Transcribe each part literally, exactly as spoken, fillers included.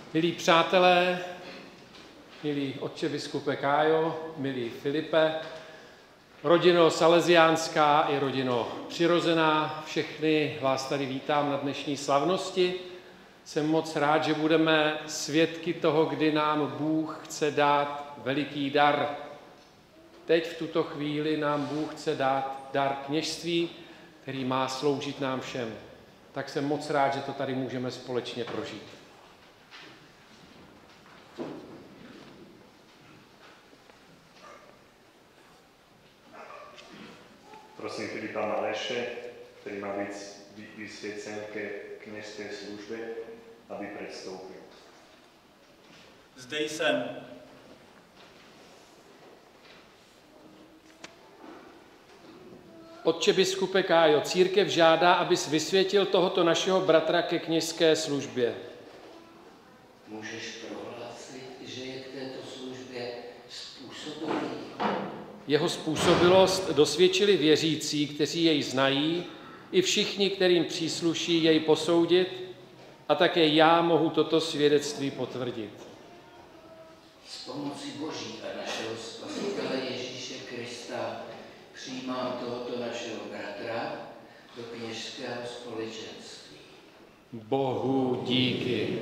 Milí přátelé, milí otče biskupe Kájo, milí Filipe, rodino salesiánská i rodino přirozená, všechny vás tady vítám na dnešní slavnosti. Jsem moc rád, že budeme svědky toho, kdy nám Bůh chce dát veliký dar. Teď v tuto chvíli nám Bůh chce dát dar kněžství, který má sloužit nám všem. Tak jsem moc rád, že to tady můžeme společně prožít. Prosím Filipa Maléše, který má být vysvěcen ke kněžské službě, aby předstoupil. Zde jsem. Otče biskupe Kájo, církev žádá, abys vysvětil tohoto našeho bratra ke kněžské službě. Můžeš prohlásit, že je k této službě způsobilý? Jeho způsobilost dosvědčili věřící, kteří jej znají, i všichni, kterým přísluší jej posoudit, a také já mohu toto svědectví potvrdit. S pomocí Boží a našeho Spasitele Ježíše Krista přijímám tohoto našeho bratra do kněžského společenství. Bohu díky.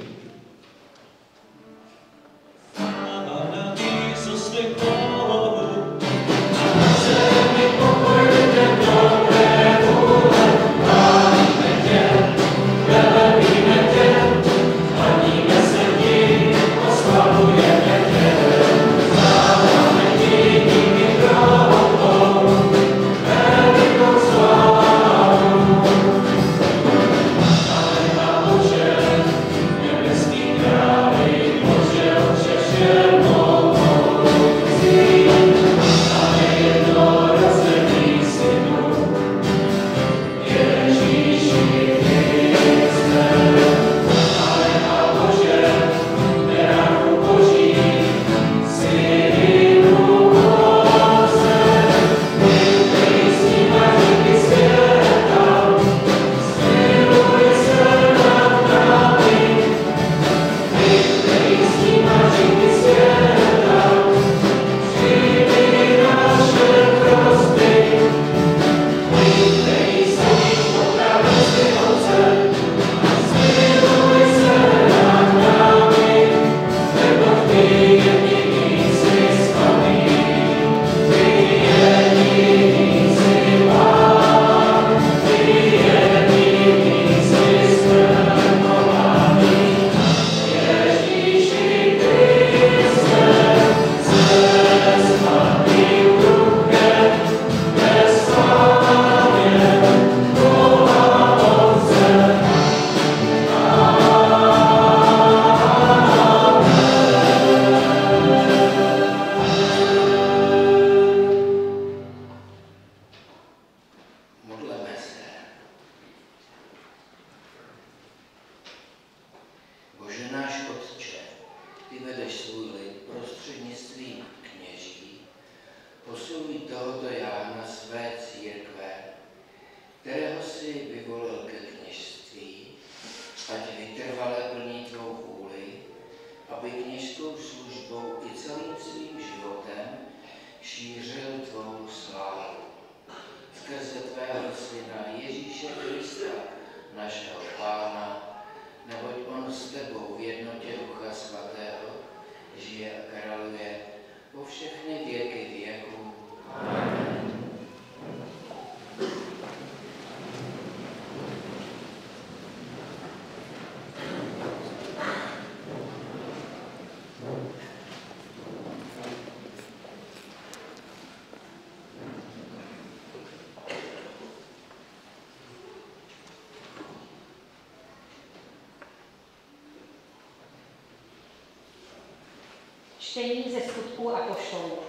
Čtení ze Skutků apoštolů.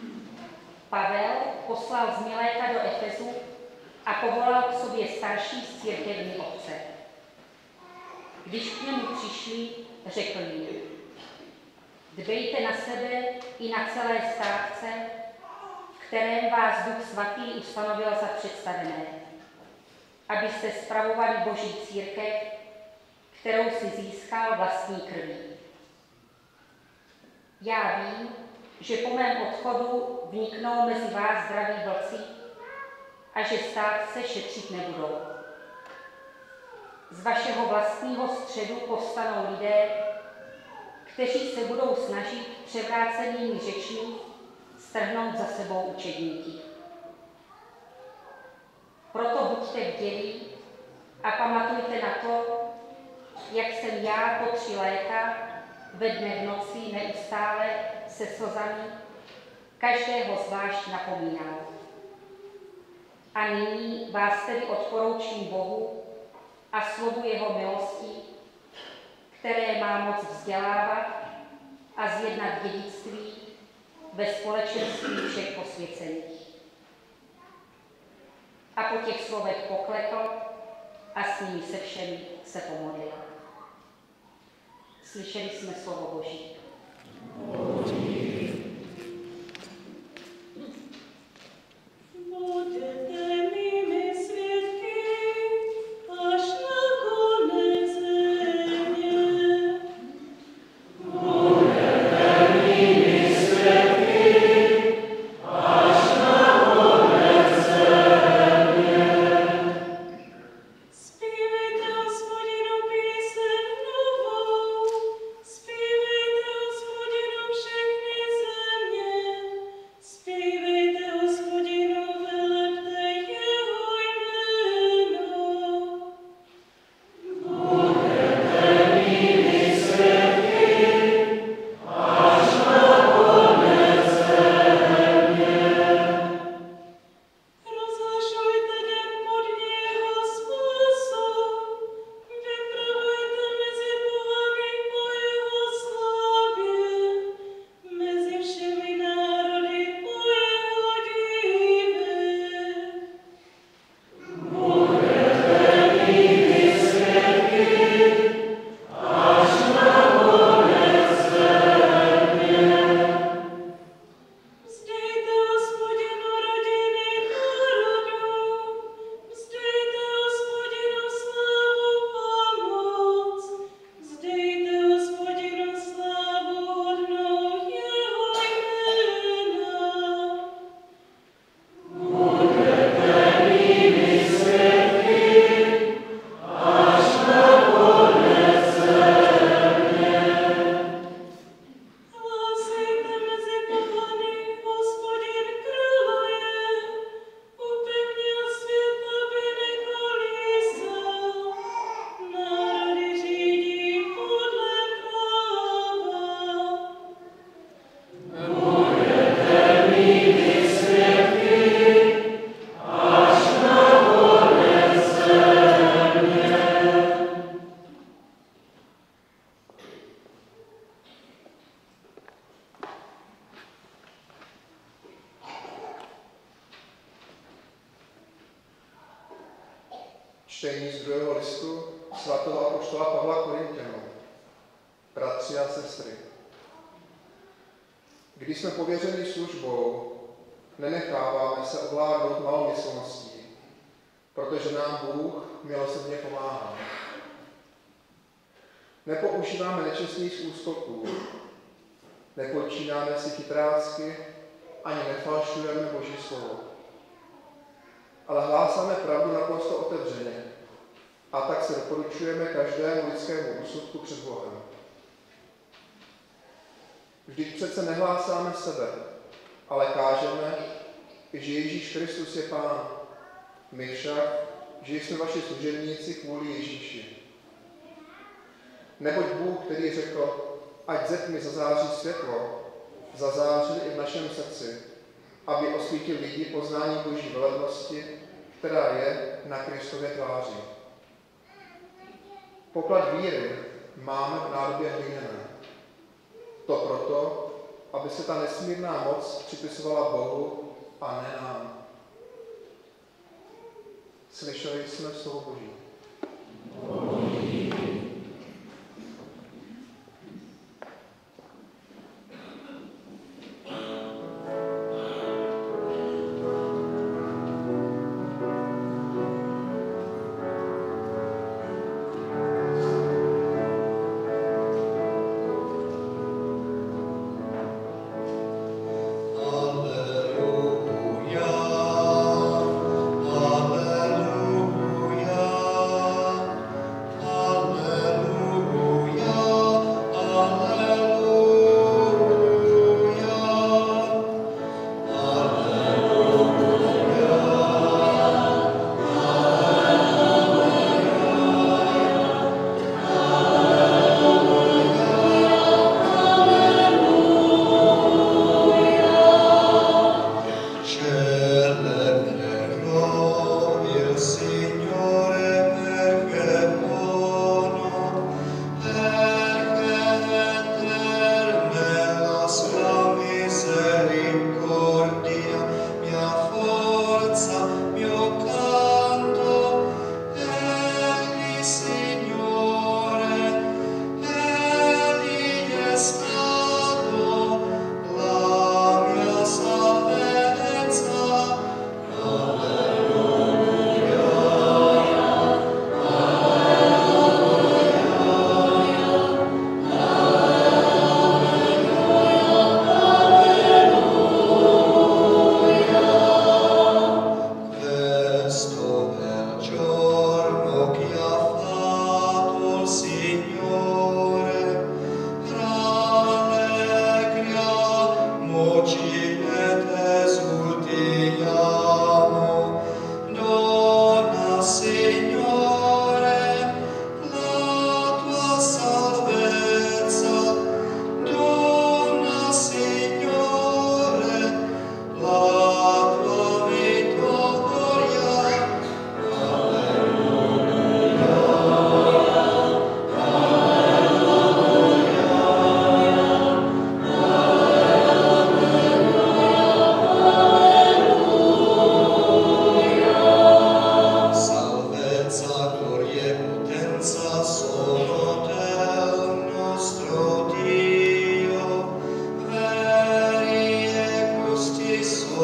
Pavel poslal z Miléta do Efezu a povolal k sobě starší z církevní obce. Když k němu přišli, řekl jim: Dbejte na sebe i na celé státce, v kterém vás Duch Svatý ustanovil za představené, abyste spravovali Boží církev, kterou si získal vlastní krví. Já vím, že po mém odchodu vniknou mezi vás zdraví vlci a že stát se šetřit nebudou. Z vašeho vlastního středu povstanou lidé, kteří se budou snažit převrácenými řečmi strhnout za sebou učedníky. Proto buďte bdělí a pamatujte na to, jak jsem já po tři léta ve dne v noci neustále se slzami každého zvlášť napomínal. A nyní vás tedy odporoučím Bohu a slovu jeho milosti, které má moc vzdělávat a zjednat dědictví ve společenství všech posvěcených. A po těch slovech poklekl a s nimi se všemi se pomodlil. Slyšeli jsme slovo Boží. Čtení z druhého listu svatého apoštola Pavla Korinťanům. Bratři a sestry, když jsme pověřeni službou, nenecháváme se ovládnout malomyslností, protože nám Bůh milosrdně pomáhá. Nepoužíváme nečestných úskoků, nepočínáme si chytrácky, ani nefalšujeme Boží slovo. Ale hlásáme pravdu naprosto otevřeně a tak se doporučujeme každému lidskému úsudku před Bohem. Vždyť přece nehlásáme sebe, ale kážeme, že Ježíš Kristus je Pán. My však, že jsme vaši služebníci kvůli Ježíši. Neboť Bůh, který řekl, ať ze tmy zazáří světlo, zazářil i v našem srdci, aby osvítil lidi poznání Boží velebnosti, která je na Kristově tváři. Poklad víry máme v nádobě hliněné. To proto, aby se ta nesmírná moc připisovala Bohu a ne nám. Slyšeli jsme slovo Boží.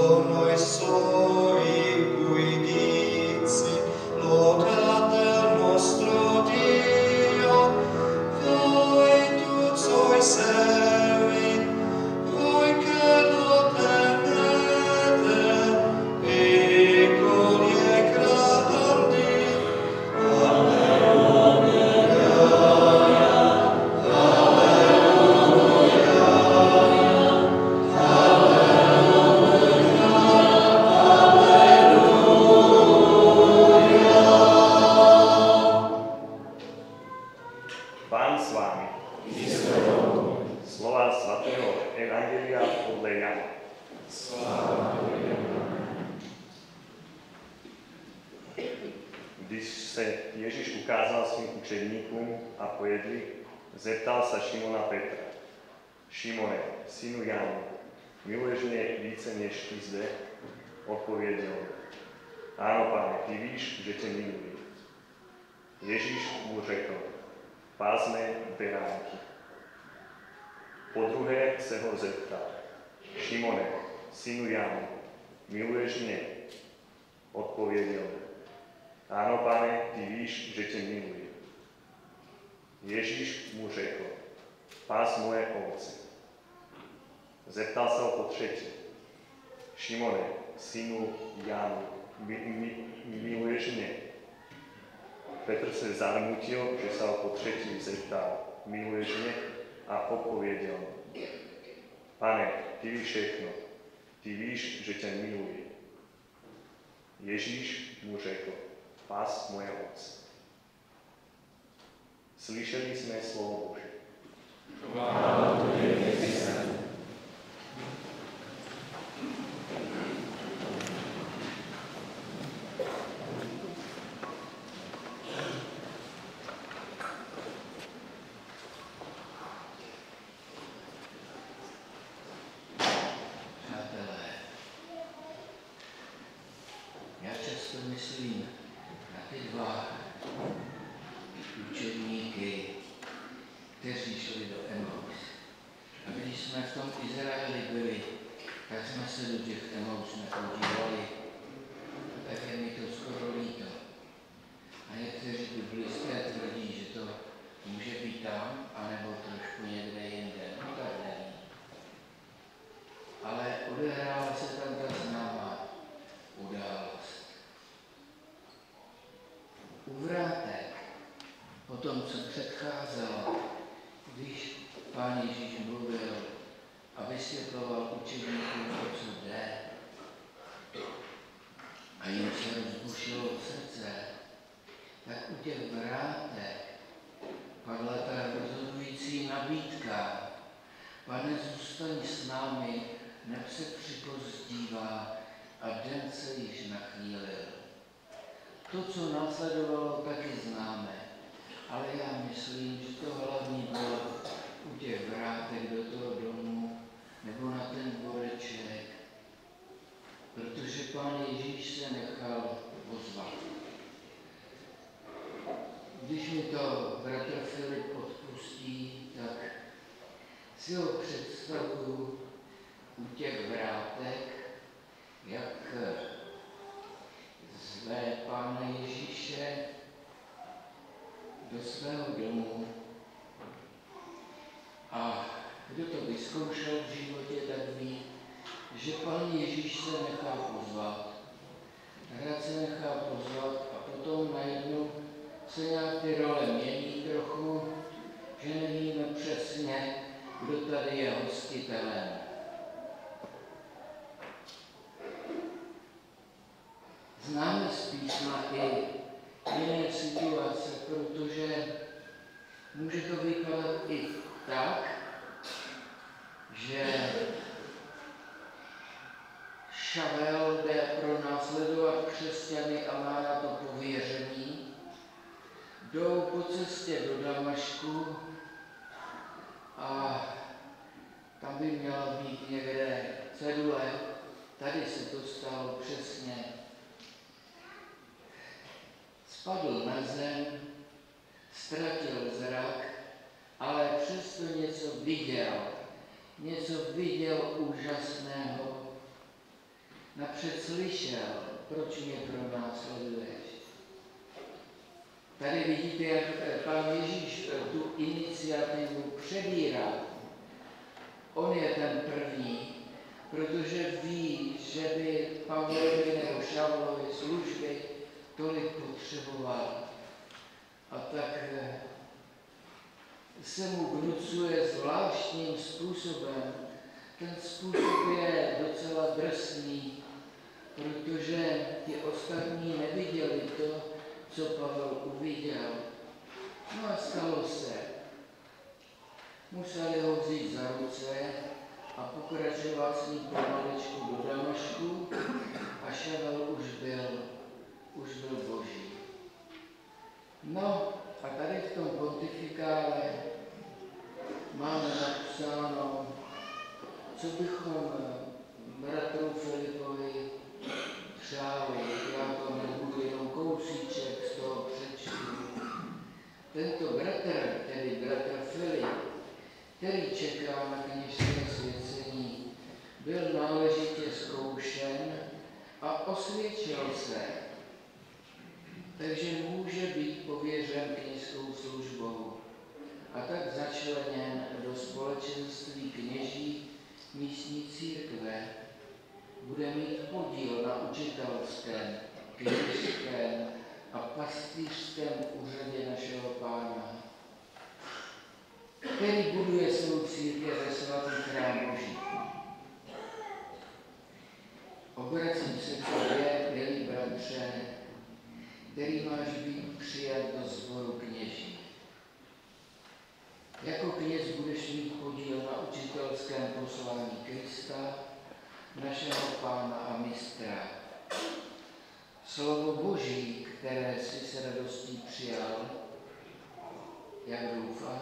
Myslím na ty dva učedníky, kteří šli do Emaus. A když jsme v tom Izraeli byli, tak jsme se do těch Emaus nepodívali. Tak je mi to skoro líto. A někteří biblisté tvrdí, že to může být tam, anebo trošku někde jinde. No tak nevím. Ale odehrála se tam ta známá událost. U vrátek, o tom, co předcházelo, když Pán Ježíš mluvil a vysvětloval učeníkům, o co jde, a jim se rozbušilo srdce, tak u těch vrátek padla ta rozhodující nabídka. Pane, zůstaň s námi, neb se připozdívá a den se již nachýlil. To, co následovalo, taky známe, ale já myslím, že to hlavní bylo u těch vrátek do toho domu nebo na ten dvoreček, protože Pán Ježíš se nechal pozvat. Když mi to bratr Filip odpustí, tak si ho představuju u těch vrátek, jak zve Pána Ježíše do svého domu. A kdo to vyzkoušel v životě, tak ví, že Pán Ježíš se nechá pozvat. Rád se nechá pozvat a potom najednou se nějak ty role mění trochu, že nevíme přesně, kdo tady je hostitelem. Známe z písma i jiné situace, protože může to vypadat i tak, že Šavel jde pronásledovat křesťany a má na to pověření. Jdou po cestě do Damašku a tam by měla být někde cedule. Tady se to stalo přesně. Spadl na zem, ztratil zrak, ale přesto něco viděl. Něco viděl úžasného. napřed slyšel, proč mě pronásleduješ. Tady vidíte, jak Pán Ježíš tu iniciativu přebírá. On je ten první, protože ví, že by Pavlovi nebo Šavlovi služby tolik potřeboval. A tak se mu vnucuje zvláštním způsobem. Ten způsob je docela drsný, protože ti ostatní neviděli to, co Pavel uviděl. No a stalo se. Museli ho vzít za ruce a pokračovat s ním pomaličku do Damašku a Šavel už byl, už byl boží. No a tady v tom pontifikále máme napsáno, co bychom bratru Filipovi přáli. Já to nebudu jenom kousíček z toho přečtu. Tento bratr, tedy bratr Filip, který čeká na kněžské svěcení, byl náležitě zkoušen a osvědčil se, takže může být pověřen kněžskou službou a tak začleněn do společenství kněží místní církve. Bude mít podíl na učitelském, kněžském a pastýřském úřadě našeho Pána, který buduje svou církev ve svatý chrám Boží. Obracím se k tobě, milý bratře, který máš být přijat do sboru kněží. Jako kněz budeš mít podíl na učitelském poslání Krista, našeho Pána a mistra. Slovo Boží, které jsi s radostí přijal, jak doufám,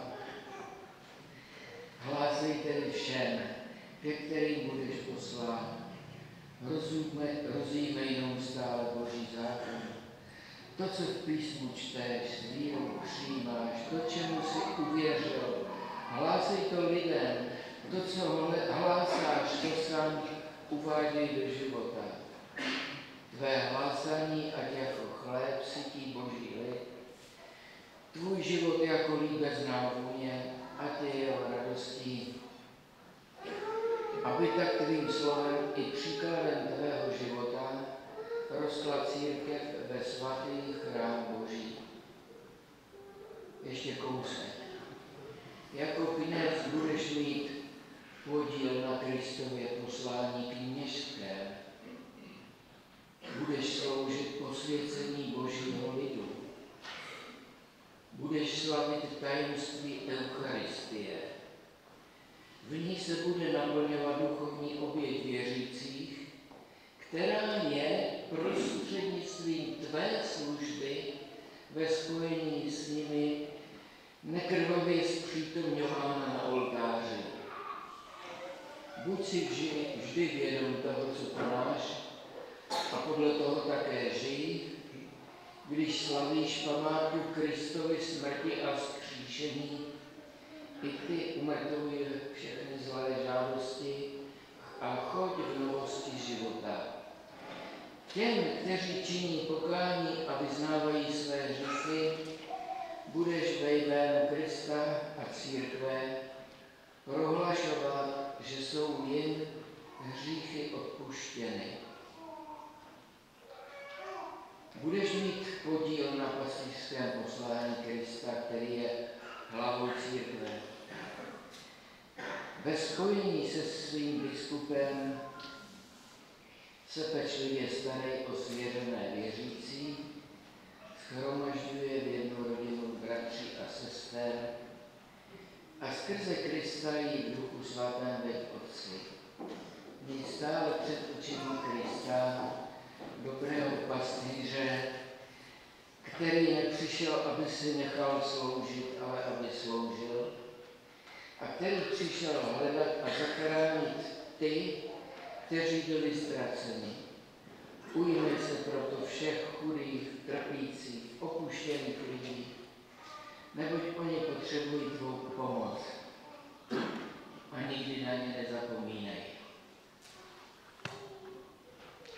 hlásej tedy všem, ke kterým budeš poslán. Rozjímej neustále Boží zákon. To, co v písmu čteš, s vírou přijímáš, to, čemu jsi uvěřil, hlásej to lidem. To, co hlásáš, to sám uváděj do života. Tvé hlásání, ať jako chléb sytí Boží lid, tvůj život jako líbezná vůně, ať je jeho radostí, aby tak tvým slovem i příkladem tvého života rostla církev ve svatý chrám Boží. Ještě kousek. Jako kněz budeš mít podíl na Kristově poslání kněžské. Budeš sloužit posvěcení Božího lidu. Budeš slavit tajemství Eucharistie. V ní se bude naplňovat duchovní oběť věřících, která je prostřednictvím tvé služby ve spojení s nimi nekrvavě zpřítomňována na oltáři. Buď si vždy, vždy vědom toho, co konáš, a podle toho také žij, když slavíš památku Kristovy smrti a vzkříšení, i ty umrtvuj všechny zlé žádosti a choď v novosti života. Těm, kteří činí pokání a vyznávají své hříchy, budeš ve jménu Krista a církve prohlašovat, že jsou jim hříchy odpuštěny. Budeš mít podíl na pastýřském poslání Krista, který je hlavou církve. Ve spojení se svým biskupem se pečlivě starej o svěřené věřící, shromažďuje v jednu rodinu bratří a sester a skrze Krista jí v Duchu Svatém ve Otci. Měj stále před očima Krista, dobrého pastýře, který nepřišel, aby si nechal sloužit, ale aby sloužil, a který přišel hledat a zachránit ty, kteří byli ztraceni. Ujmi se proto všech chudých, trpících, opuštěných lidí, neboť oni potřebují tvou pomoc. A nikdy na ně nezapomínej.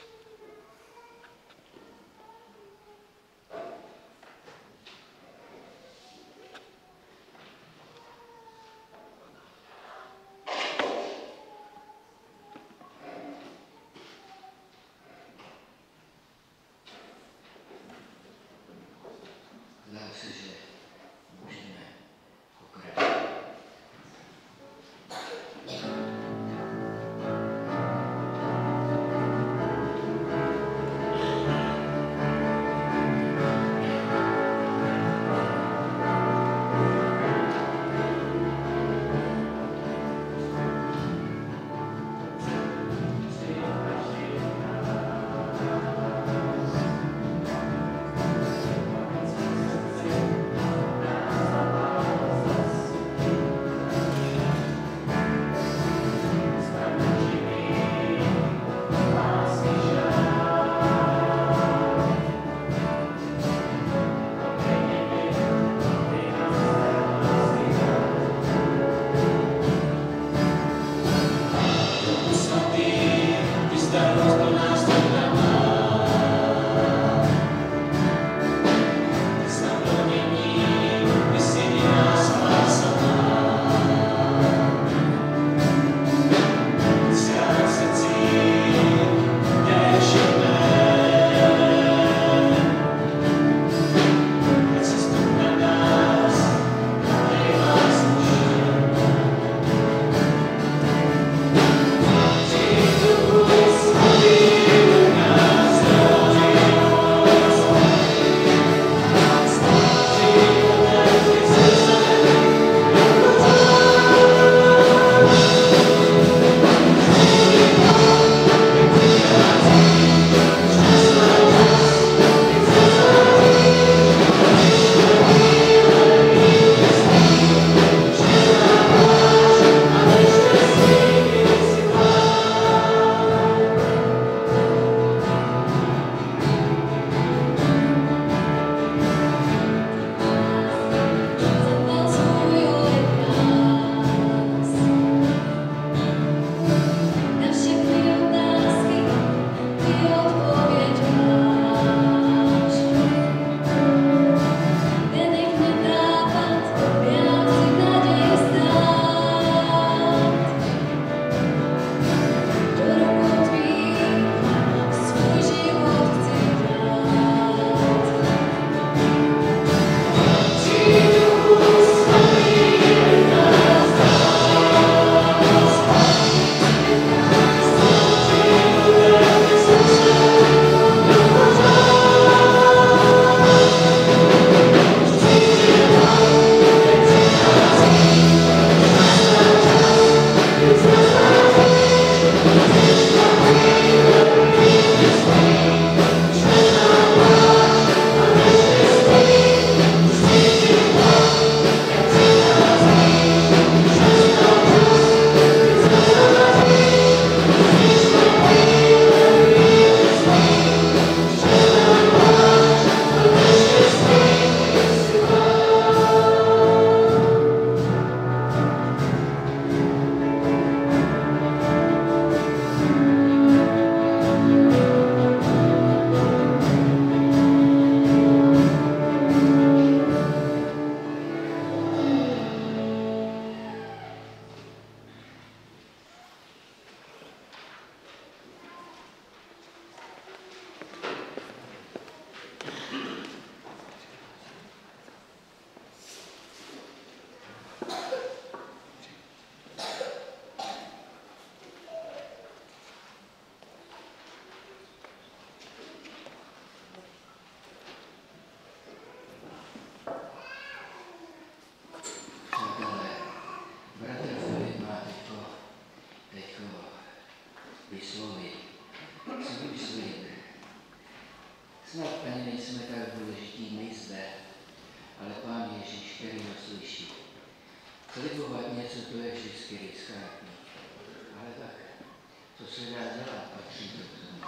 Snad ani nejsme tak důležití my zde, ale Pán Ježíš, který nás slyší. Slibovat něco, to je vždycky riskantní. Ale tak, co se dá dělat, patří to k tomu.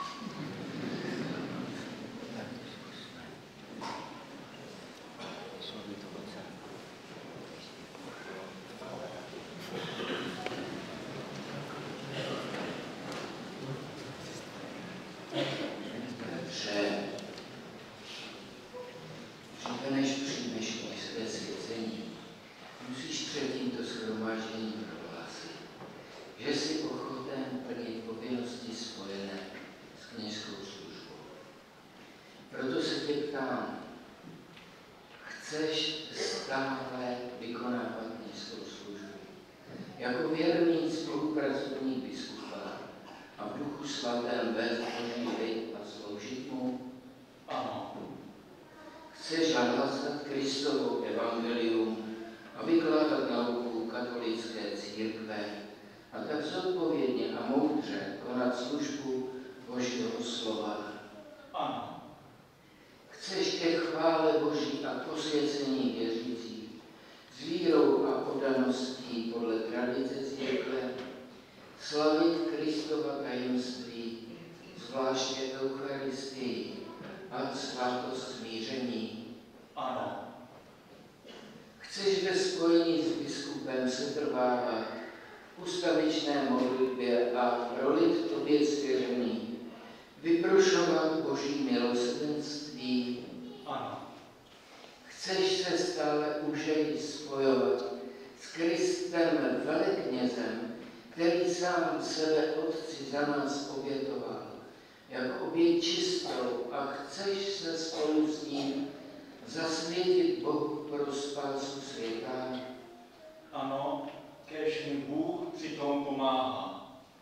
Tak, zkusme. Sloví to oce. Bratře, dříve než přijmeš své svěcení, musíš před tímto shromážděním prohlásit, že jsi ochoten plnit povinnosti spojené s kněžskou službou. Proto se tě ptám, chceš stále vykonávat kněžskou službu jako věrný spolupracovník biskupa a v Duchu Svatém vést Boží lid a sloužit mu? Ano. Chceš hlásat Kristovo evangelium a vykládat nauku katolické církve a tak zodpovědně a moudře konat službu Božího slova? Ano. Chceš ke chvále Boží a posvěcení věřících s vírou a oddaností podle tradice církve slavit Kristova tajemství, zvláště Eucharistii a svátost smíření? Ano. Chceš ve spojení s biskupem setrvávat v ustavičné modlitbě a prolit tobě svěřený, vyprošovat Boží milosrdenství? Ano. Chceš se stále užeji spojovat s Kristem veleknězem, který sám sebe Otci za nás obětoval, jako oběť čistou, a chceš se spolu s ním zasvětit Bohu pro spásu světa? Ano, kéž mi Bůh přitom pomáhá.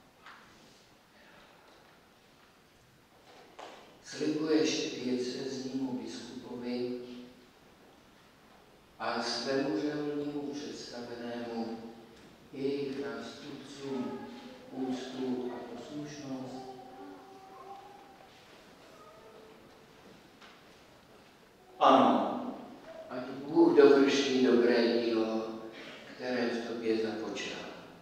Slibuješ diecéznímu biskupovi a svému řeholnímu představenému jejich nástupcům úctu a poslušnost? Ano. Ať Bůh dovrší dobré dílo, které v tobě započal.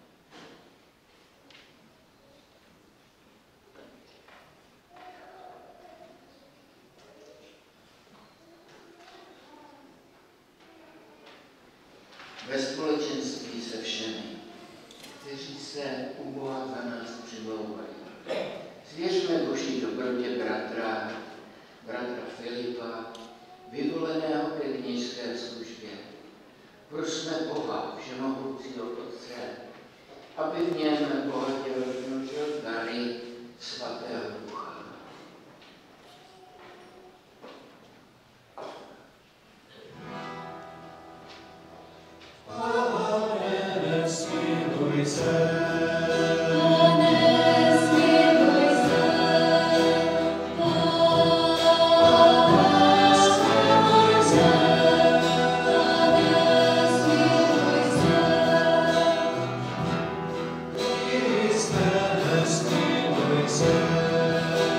Ve společenství se všemi, kteří se u Boha za nás přimlouvají, svěřme Boží dobrotě bratra, bratra Filipa, vyvoleného ke kněžské službě. Prosme Boha, všemohoucího Otce, aby v něm bohatě rozmnožil dary svatého Ducha. Pane, smiluj se. Christe, smiluj se.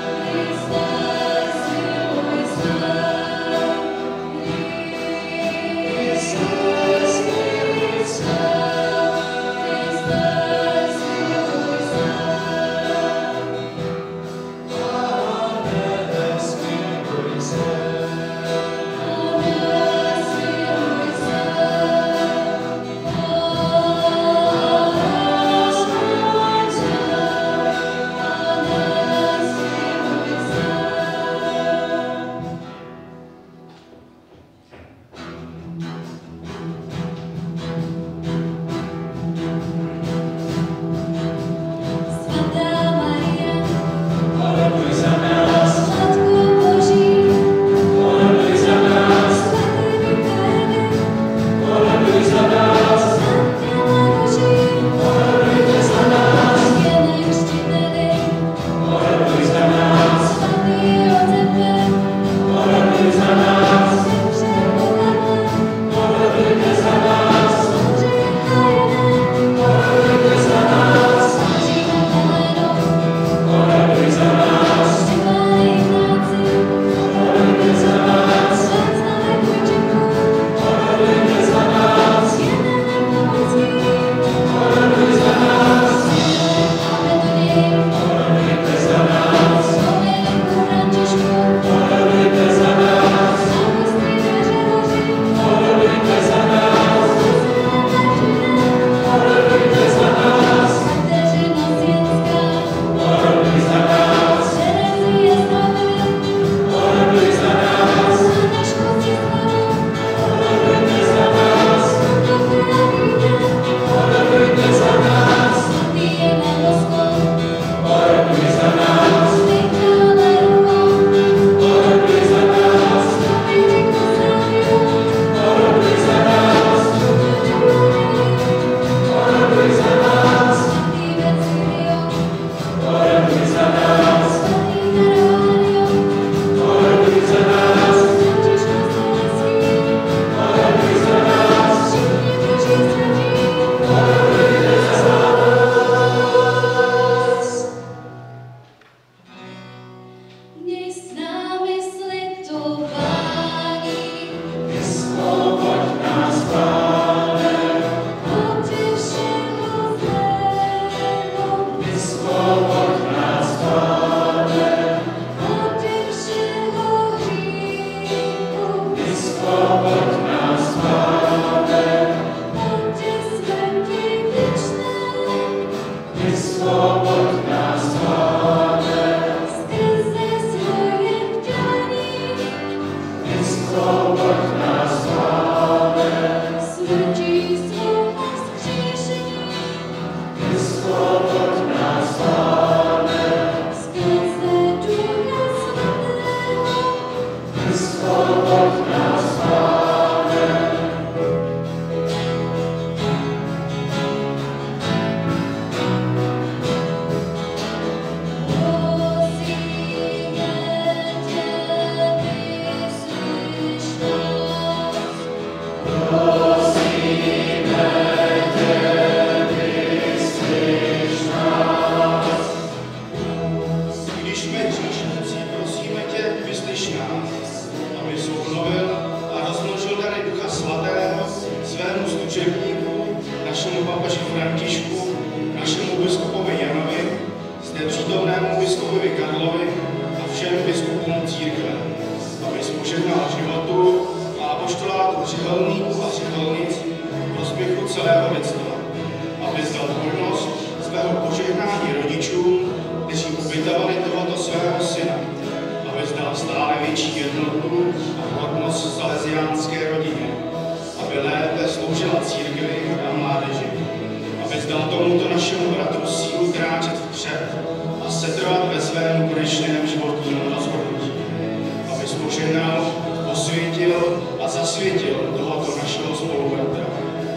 církve, aby požehnal životu a apoštolátu řeholníků a řeholnic v prospěchu celého lidstva, aby zdal hojnost svého požehnání rodičům, kteří obětovali tohoto svého syna, aby zdal stále větší jednotu a hodnost salesiánské rodině, aby lépe sloužila církvi a mládeži, aby zdal tomuto našemu bratru sílu kráčet vpřed a setrvat ve svém konečném životním rozhodnutí, aby požehnal, posvětil a zasvětil tohoto našeho spolubratra.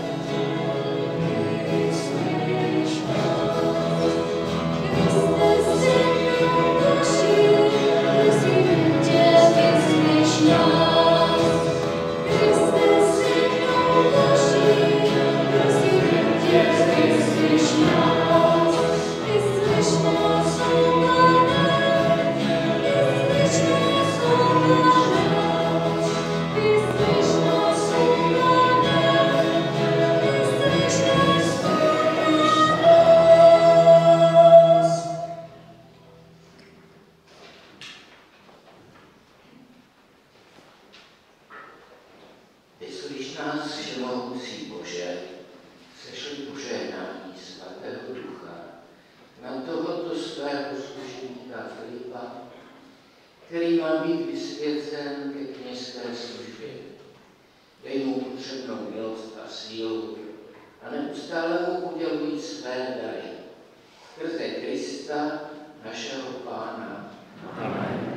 Vyslyš nás, všemohoucí Bože, sešli požehnání svatého Ducha na tohoto svého služebníka Filipa, který má být vysvěcen ke kněžské službě. Dej mu potřebnou milost a sílu a neustále mu uděluj své dary. Skrze Krista, našeho Pána. Amen.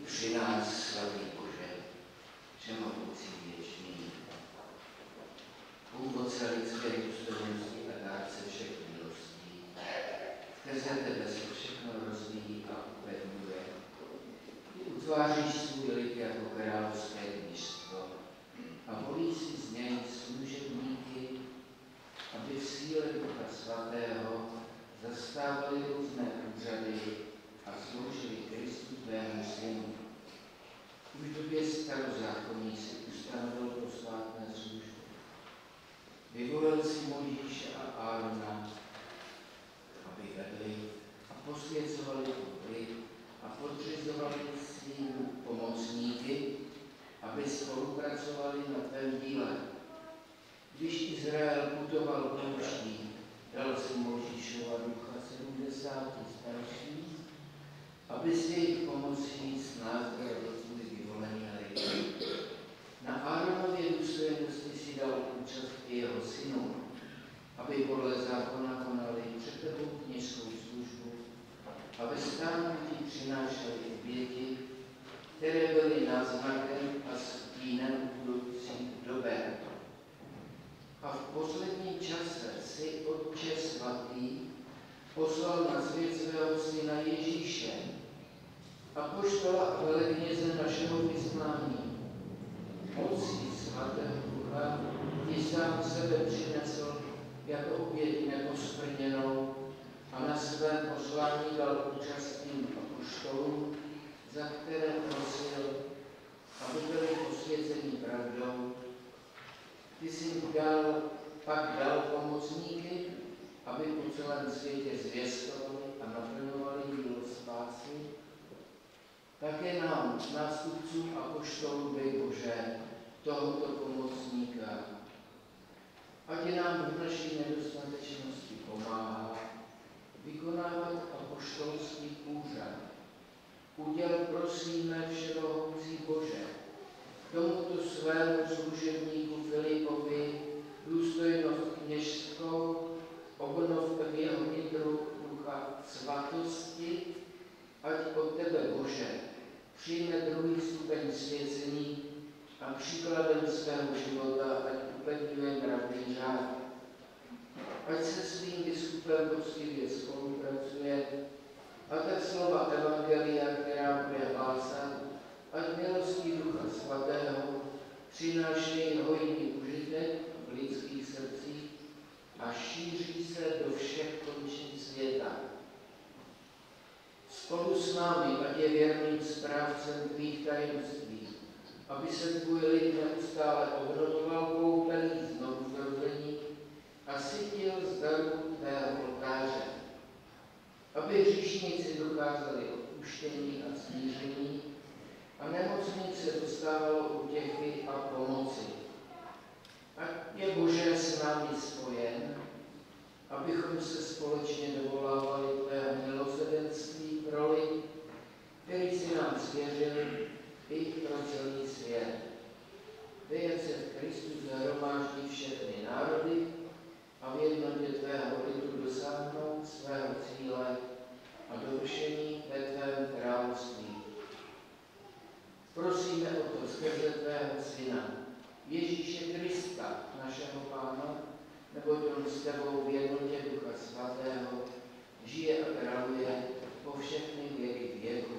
při nás svatý Bože, všemohoucí věčný, původce lidské důstojnosti a dárce všech milostí, skrze tebe se všechno rozvíjí a upevňuje. Ty utváříš svůj lid jako královské knížstvo a volí si z něj služebníky, aby v síle Ducha Svatého zastávali různé úřady a sloužili Kristu tvému synu. Už v době starozákonní si ustanovil posvátné služby. Vyvolil si Mojžíše a Árona, aby vedli a posvěcovali lid a podřizovali svým pomocníky, aby spolupracovali na tvém díle. Když Izrael putoval pouští, dal si Mojžíšova ducha sedmdesátý starší, aby s jejich pomocí snáz vedl svůj vyvolený lid. Na Áronově důstojnosti si dal účast i jeho synu, aby podle zákona konali před tebou kněžskou službu a ve stánutí přinášeli oběti, které byly náznakem a stínem budoucích doben. A v posledním čase si Otče svatý poslal na svět svého syna Ježíše, apoštola a velekněze našeho vyznání. Mocí svatého Ducha ti sám sebe přinesl jako oběť neposkvrněnou a na svém poslání dal účastným apoštolům, za které prosil, aby byli posvěceni pravdou. Ty jsi jim dal, pak dal pomocníky, aby po celém světě zvěstovali a naplňovali dílo spásy. Také nám, nástupcům apoštolů, dej Bože, tohoto pomocníka. Ať je nám v naší nedostatečnosti pomáhá vykonávat apoštolský úřad. Uděl prosíme všemohoucí Bože, tomuto svému služebníku Filipovi důstojnost kněžskou, obnov v jeho nitru ducha svatosti, ať od tebe, Bože, přijme druhý stupeň svěcení a příkladem svého života, ať upevňuje mravný řád. Ať se svým biskupem poctivě spolupracuje a tak slova evangelia, která bude hlásat, ať milostí Ducha Svatého přinášejí hojný užitek v lidských srdcích a šíří se do všech končin světa. Spolu s námi, ať je věrným správcem tvých tajemství, aby se tvůj lid neustále obnovoval koupelí znovu zrození a sytil z darů tvého oltáře. Aby hříšníci docházeli odpuštění a smíření a nemocnice dostávalo útěchy a pomoci. Ať je Bože s námi spojen, abychom se společně dovolávali tvého milosedenství pro lid, který si nám svěřil i pro celý svět. Dej, ať se v Kristu zahromáždí všechny národy a v jednotě tvého lidu dosáhnou svého cíle a dovršení ve tvém království. Prosíme o to skrze tvého Syna, Ježíše Krista, našeho Pána, neboť on s tebou v jednotě Ducha Svatého žije a králuje po všechny věky věků.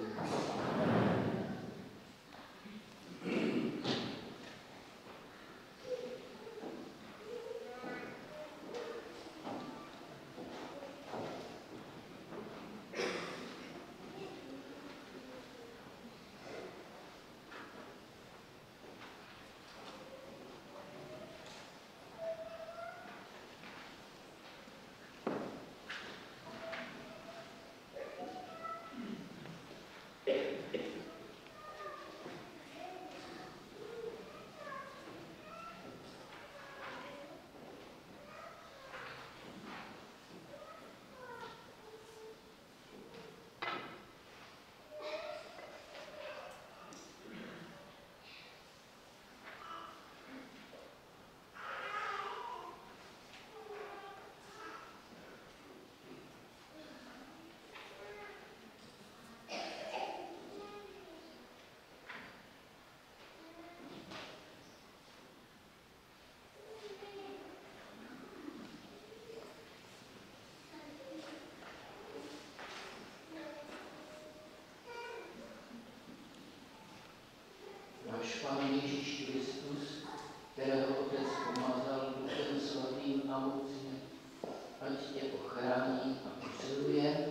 váš Pán Ježíš Kristus, kterého Otec pomazal Duchem Svatým a mocně, ať tě ochrání a posiluje.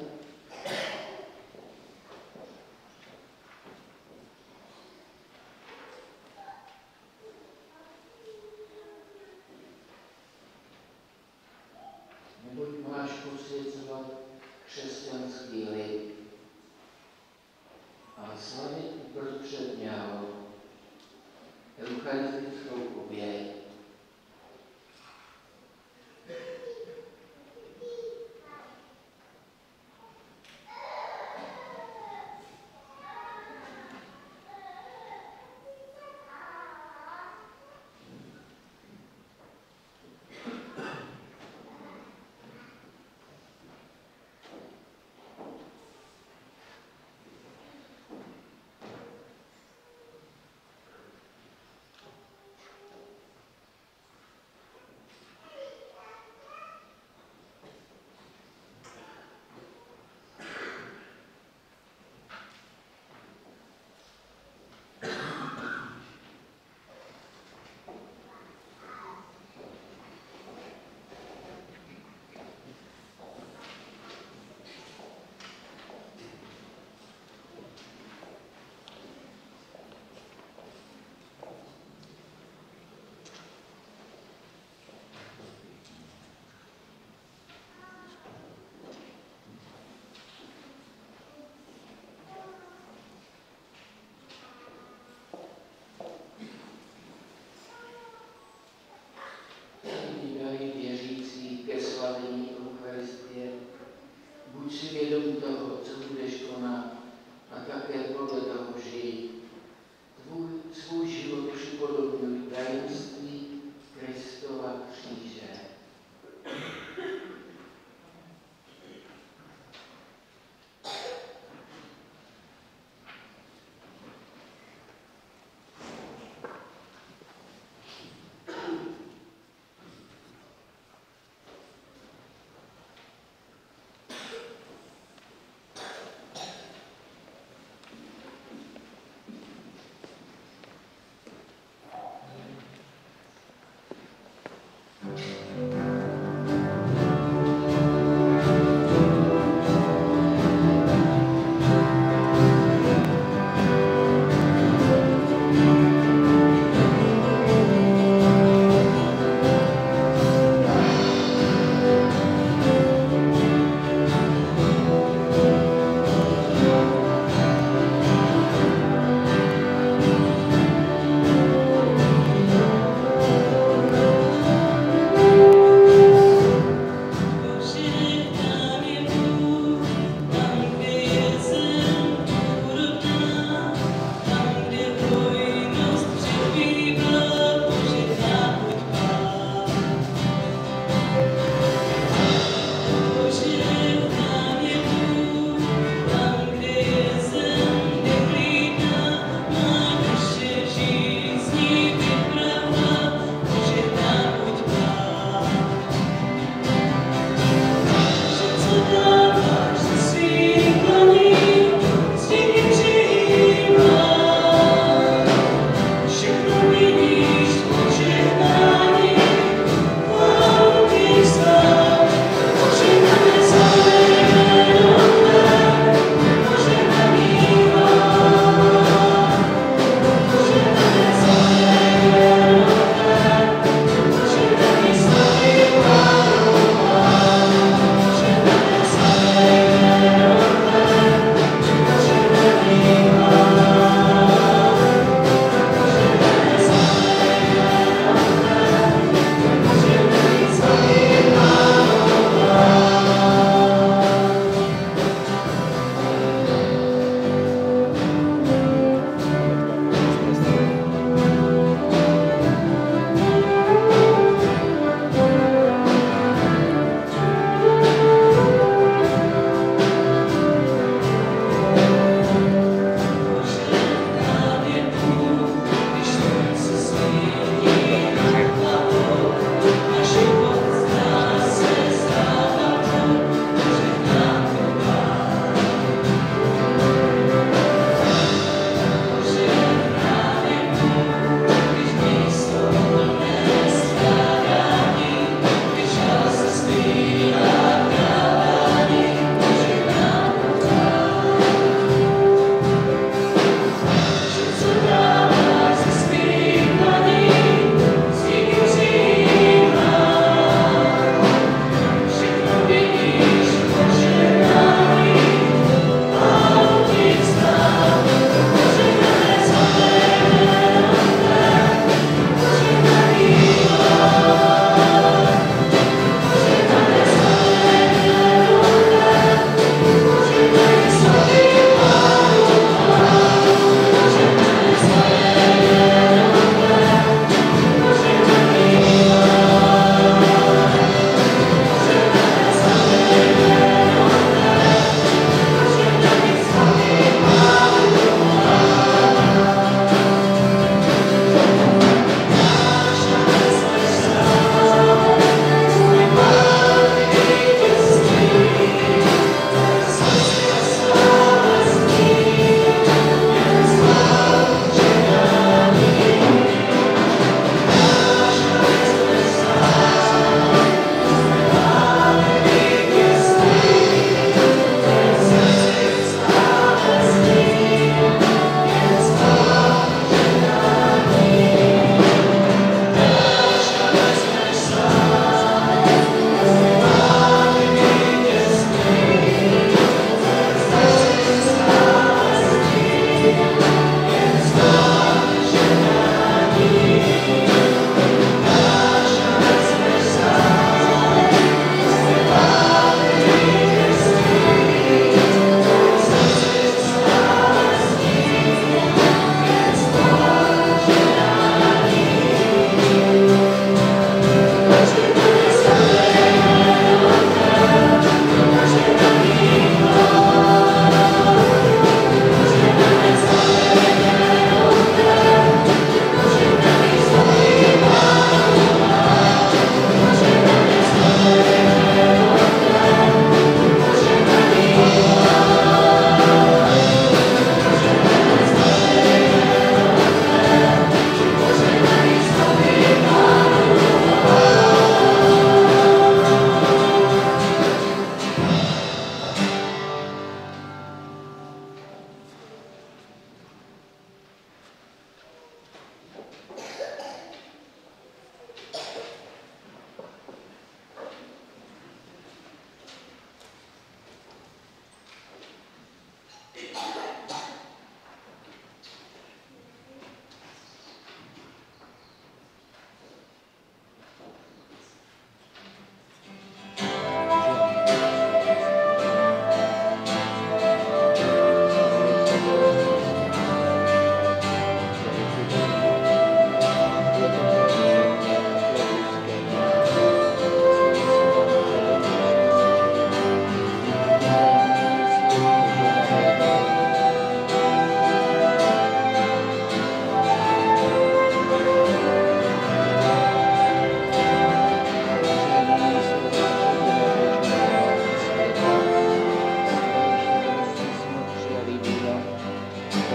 Neboť máš posvěcovat křesťanský lid a slavit uprostřed něho eucharistickou oběť.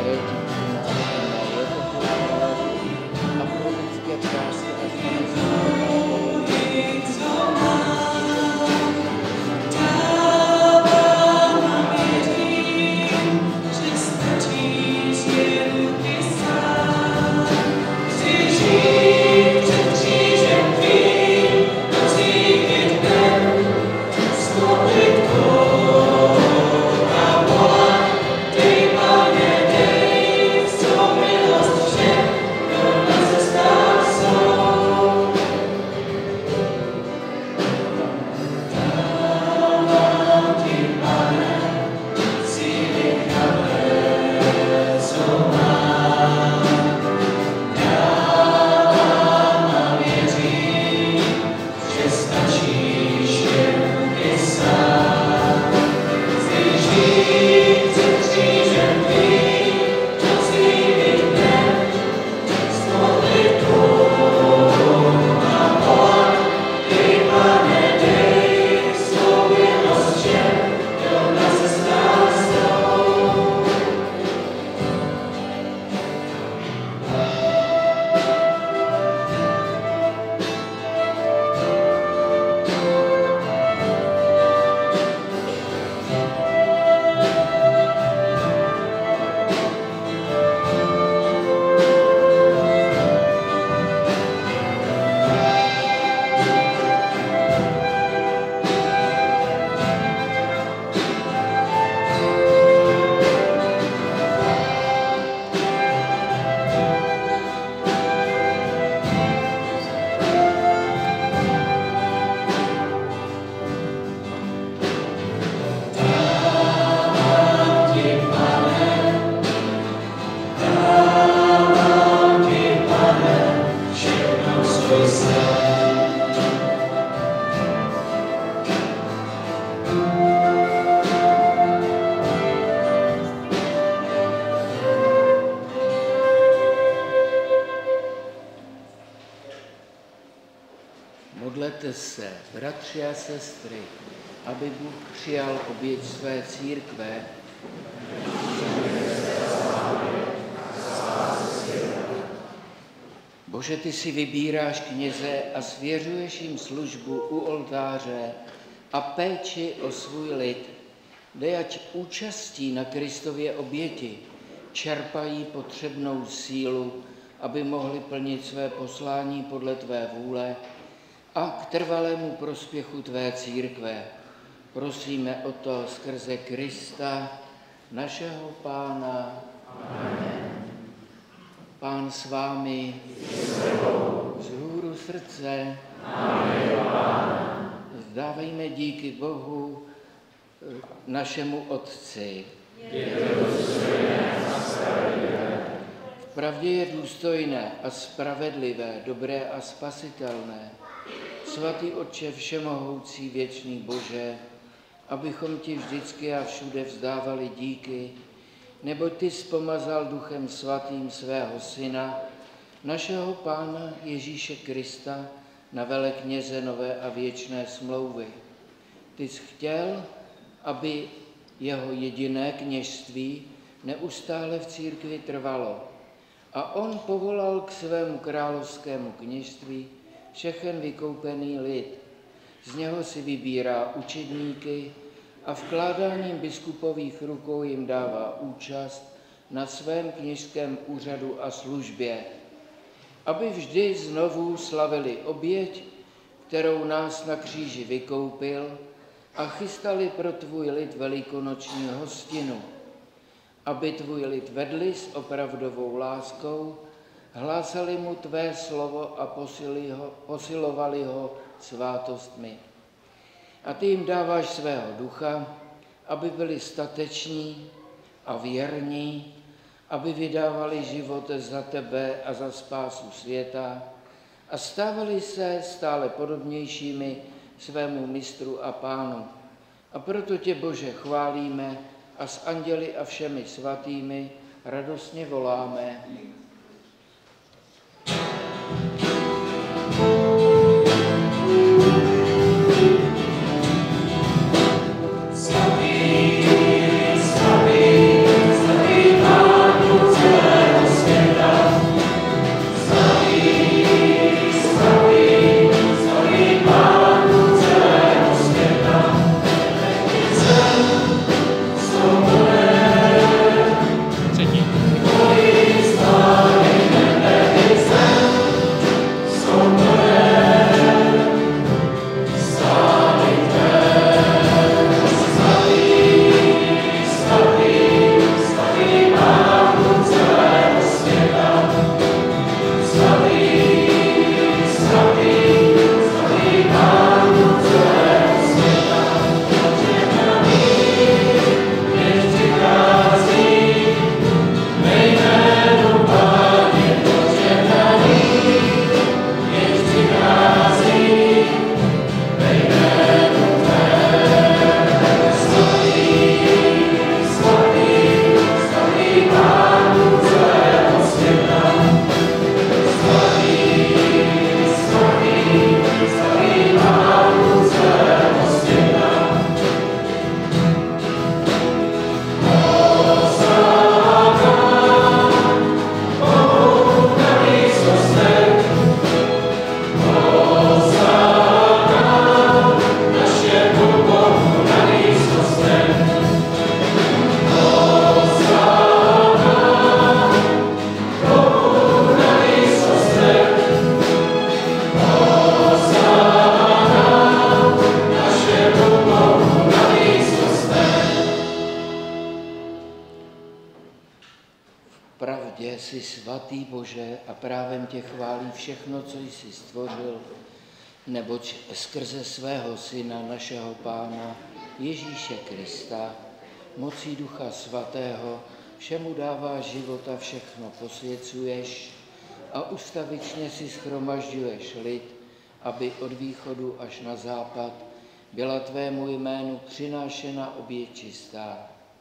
světí přinášené letopočáru a pro lidské krásy a Modlete se, bratři a sestry, aby Bůh přijal oběť své církve. Bože, ty si vybíráš kněze a svěřuješ jim službu u oltáře a péči o svůj lid. Dej, ať účastí na Kristově oběti čerpají potřebnou sílu, aby mohli plnit své poslání podle tvé vůle a k trvalému prospěchu tvé církve. Prosíme o to skrze Krista, našeho Pána. Amen. Pán s vámi, vzhůru srdce, vzdávejme díky Bohu, našemu Otci. V pravdě je důstojné a spravedlivé, dobré a spasitelné, svatý Otče všemohoucí, věčný Bože, abychom ti vždycky a všude vzdávali díky, neboť ty spomazal Duchem Svatým svého Syna, našeho Pána Ježíše Krista, na velekněze nové a věčné smlouvy. Ty jsi chtěl, aby jeho jediné kněžství neustále v církvi trvalo. A on povolal k svému královskému kněžství všechen vykoupený lid. Z něho si vybírá učedníky a vkládáním biskupových rukou jim dává účast na svém kněžském úřadu a službě, aby vždy znovu slavili oběť, kterou nás na kříži vykoupil, a chystali pro tvůj lid velikonoční hostinu, aby tvůj lid vedli s opravdovou láskou, hlásali mu tvé slovo a posilovali ho svátostmi. A ty jim dáváš svého ducha, aby byli stateční a věrní, aby vydávali život za tebe a za spásu světa a stávali se stále podobnějšími svému mistru a pánu. A proto tě, Bože, chválíme a s anděli a všemi svatými radostně voláme. Svatý, svatý, svatý Pánu pravdě jsi svatý Bože a právem tě chválí všechno, co jsi stvořil, neboť skrze svého Syna, našeho Pána, Ježíše Krista, mocí Ducha Svatého, všemu dáváš život a všechno posvěcuješ a ustavičně si shromažďuješ lid, aby od východu až na západ byla tvému jménu přinášena oběť čistá.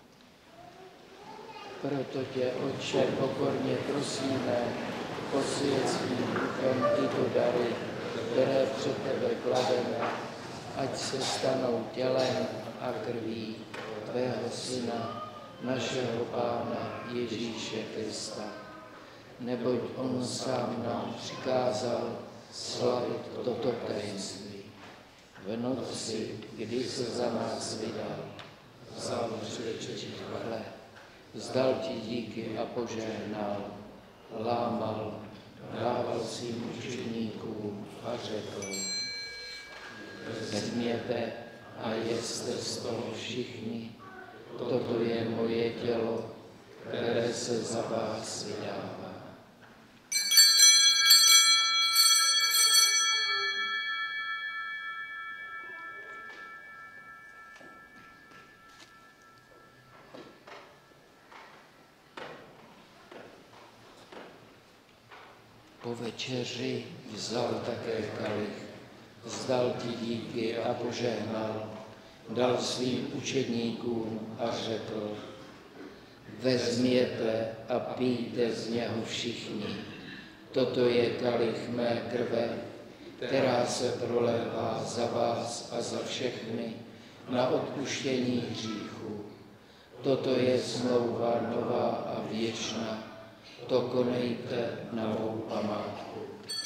Proto tě, Otče, pokorně prosíme, posvěť svým duchem tyto dary, které před tebe klademe, ať se stanou tělem a krví tvého Syna, našeho Pána Ježíše Krista. Neboť on sám nám přikázal slavit toto tajemství. V noci, kdy se za nás vydal, vzal předečet chleb, vzdal ti díky a požehnal, lámal, dával svým učeníkům a řekl: vezměte a jeste z toho všichni, toto je moje tělo, které se za vás vydává. Po večeři vzal také kalich, vzdal ti díky a požehnal, dal svým učedníkům a řekl: vezměte a pijte z něho všichni. Toto je kalich mé krve, která se prolévá za vás a za všechny na odpuštění hříchů. Toto je smlouva nová a věčná. To konejte na mou památku.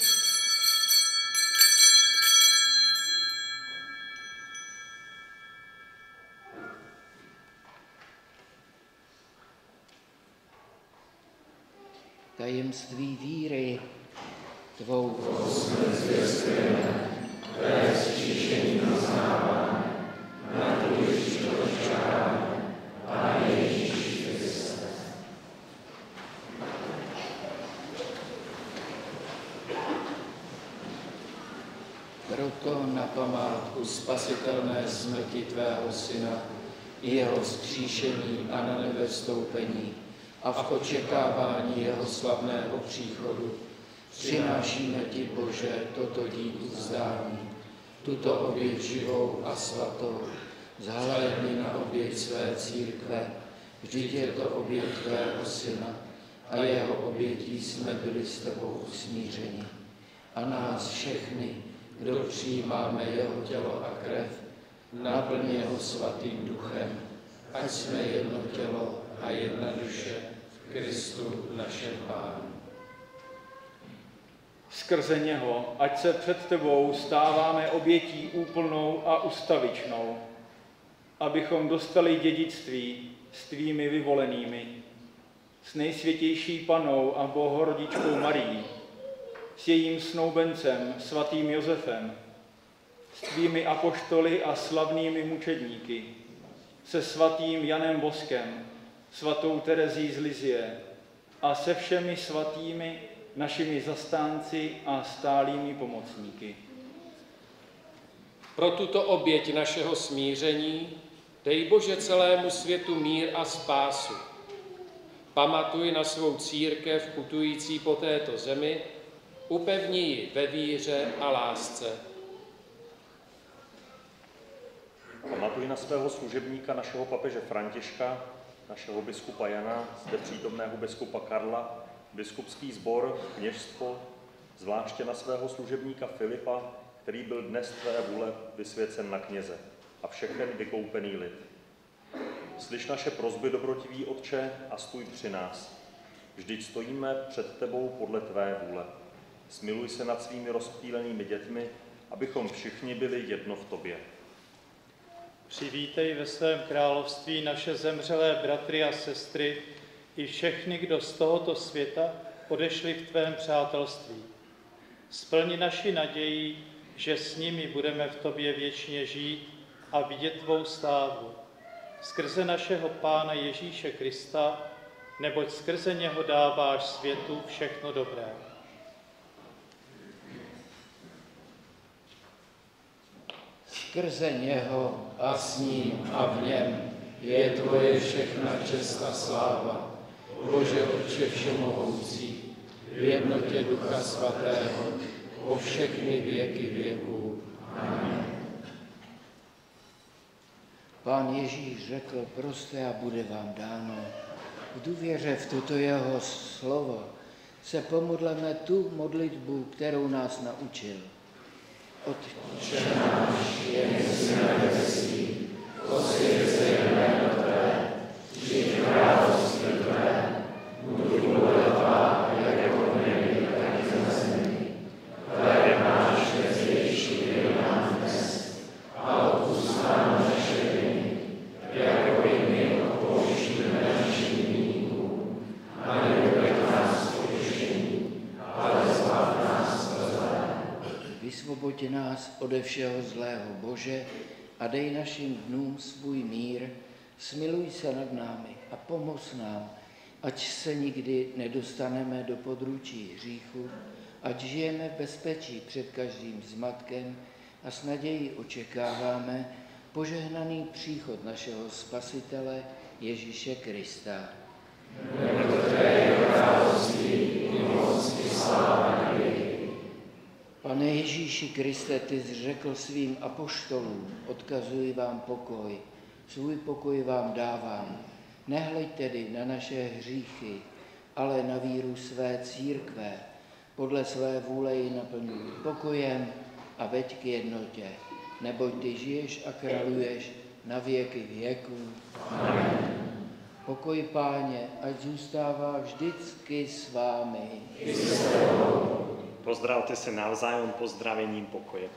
Tajemství víry tvou smrt zvěstujeme, tvé vzkříšení naznáváme, na tvůj život čekáme, Pane Ježíši Kriste. Proto na památku spasitelné smrti tvého Syna i jeho vzkříšení a na nebe vstoupení a v očekávání jeho slavného příchodu přinášíme ti, Bože, toto díku vzdání, tuto oběť živou a svatou, zhlédni na oběť své církve, vždyť je to oběť tvého Syna a jeho obětí jsme byli s tebou usmířeni. A nás všechny, kdo přijímáme jeho tělo a krev, naplň jeho svatým duchem, ať jsme jedno tělo a jedna duše v Kristu našem Pánu. Skrze něho, ať se před tebou stáváme obětí úplnou a ustavičnou, abychom dostali dědictví s tvými vyvolenými, s nejsvětější Pannou a Bohorodičkou Marií, s jejím snoubencem, svatým Josefem, s tvými apoštoly a slavnými mučedníky, se svatým Janem Boskem, svatou Terezí z Lizie a se všemi svatými našimi zastánci a stálými pomocníky. Pro tuto oběť našeho smíření dej, Bože, celému světu mír a spásu. Pamatuj na svou církev putující po této zemi, upevni ji ve víře a lásce. Pamatuj na svého služebníka, našeho papeže Františka, našeho biskupa Jana, zde přítomného biskupa Karla, biskupský sbor, kněžstvo, zvláště na svého služebníka Filipa, který byl dnes tvé vůle vysvěcen na kněze, a všechen vykoupený lid. Slyš naše prosby, dobrotivý Otče, a stůj při nás. Vždyť stojíme před tebou podle tvé vůle. Smiluj se nad svými rozptýlenými dětmi, abychom všichni byli jedno v tobě. Přivítej ve svém království naše zemřelé bratry a sestry i všechny, kdo z tohoto světa odešli v tvém přátelství. Splni naši naději, že s nimi budeme v tobě věčně žít a vidět tvou slávu. Skrze našeho Pána Ježíše Krista, neboť skrze něho dáváš světu všechno dobré. Skrze něho a s ním a v něm je tvoje všechna čest a sláva, Bože Otče všemohoucí, v jednotě Ducha Svatého, po všechny věky věků. Amen. Pán Ježíš řekl, proste a bude vám dáno. V důvěře v toto jeho slovo se pomodleme tu modlitbu, kterou nás naučil. Otče náš, jenž na nebesích, posvěť se jméno tvé, přijď království tvé, buď vůle tvá, jako v nebi, tak i na zemi. Chléb náš dnešní dej nám dnes a odpusť nám naše viny, jako i my odpouštíme našim viníkům. A neuved nás v pokušení, ale zbav nás zlého. Vysvoboď nás ode všeho zlého, Bože, a dej našim dnům svůj mír, smiluj se nad námi a pomoz nám, ať se nikdy nedostaneme do područí hříchu, ať žijeme v bezpečí před každým zmatkem a s nadějí očekáváme požehnaný příchod našeho Spasitele Ježíše Krista. Neboť tvé je království, i moc, i sláva na věky. Pane Ježíši Kriste, ty jsi řekl svým apoštolům, odkazuji vám pokoj, svůj pokoj vám dávám. Nehleď tedy na naše hříchy, ale na víru své církve. Podle své vůle ji naplňuj pokojem a veď k jednotě, neboť ty žiješ a králuješ na věky věků. Amen. Pokoj Páně, ať zůstává vždycky s vámi. Pozdravte se navzájem pozdravením pokoje.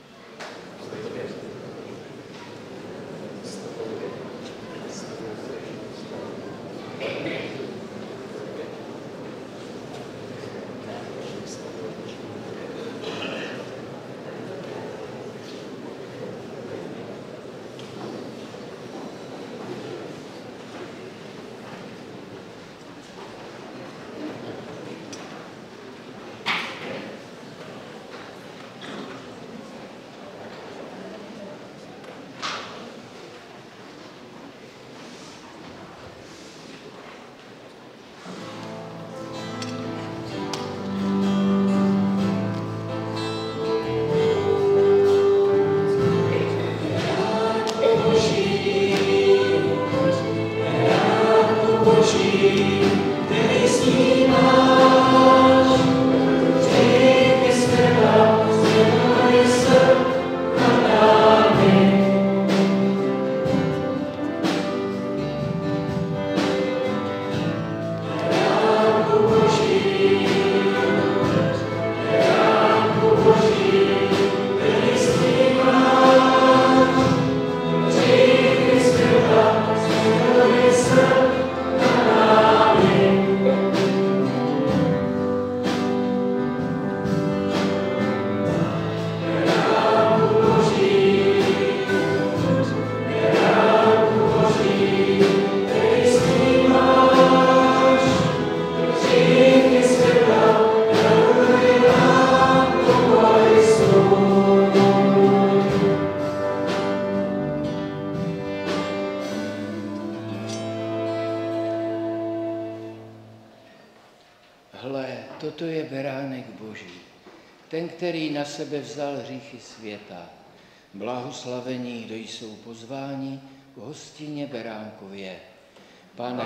Toto je beránek Boží, ten, který na sebe vzal hříchy světa. Blahoslavení, kdo jsou pozváni k hostině beránkově. Pane,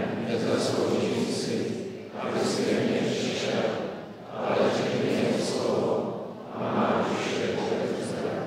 nezasloužím si, abys ke mně přišel, ale řekni jen slovo a má duše bude uzdravena.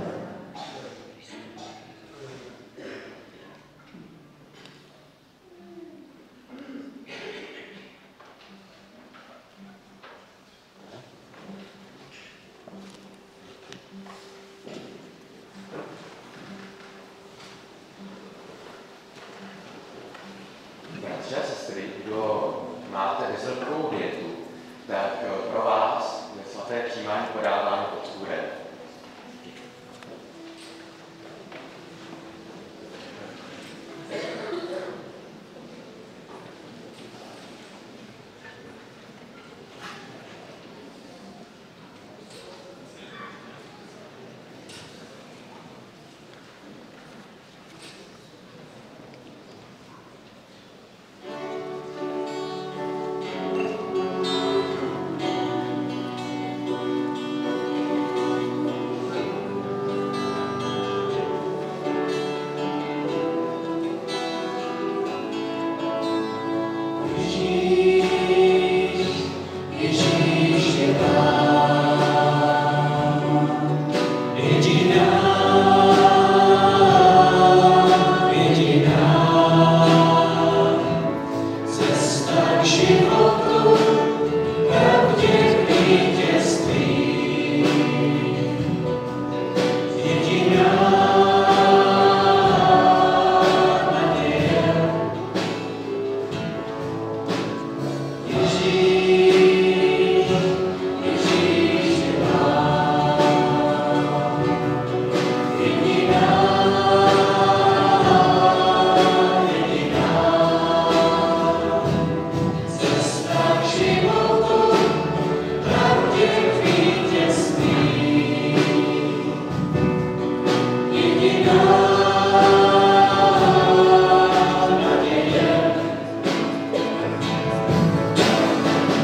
Bratři a sestry, kdo máte vysokou dietu, tak pro vás je svaté přijímání podáváno pod stůlem. Thank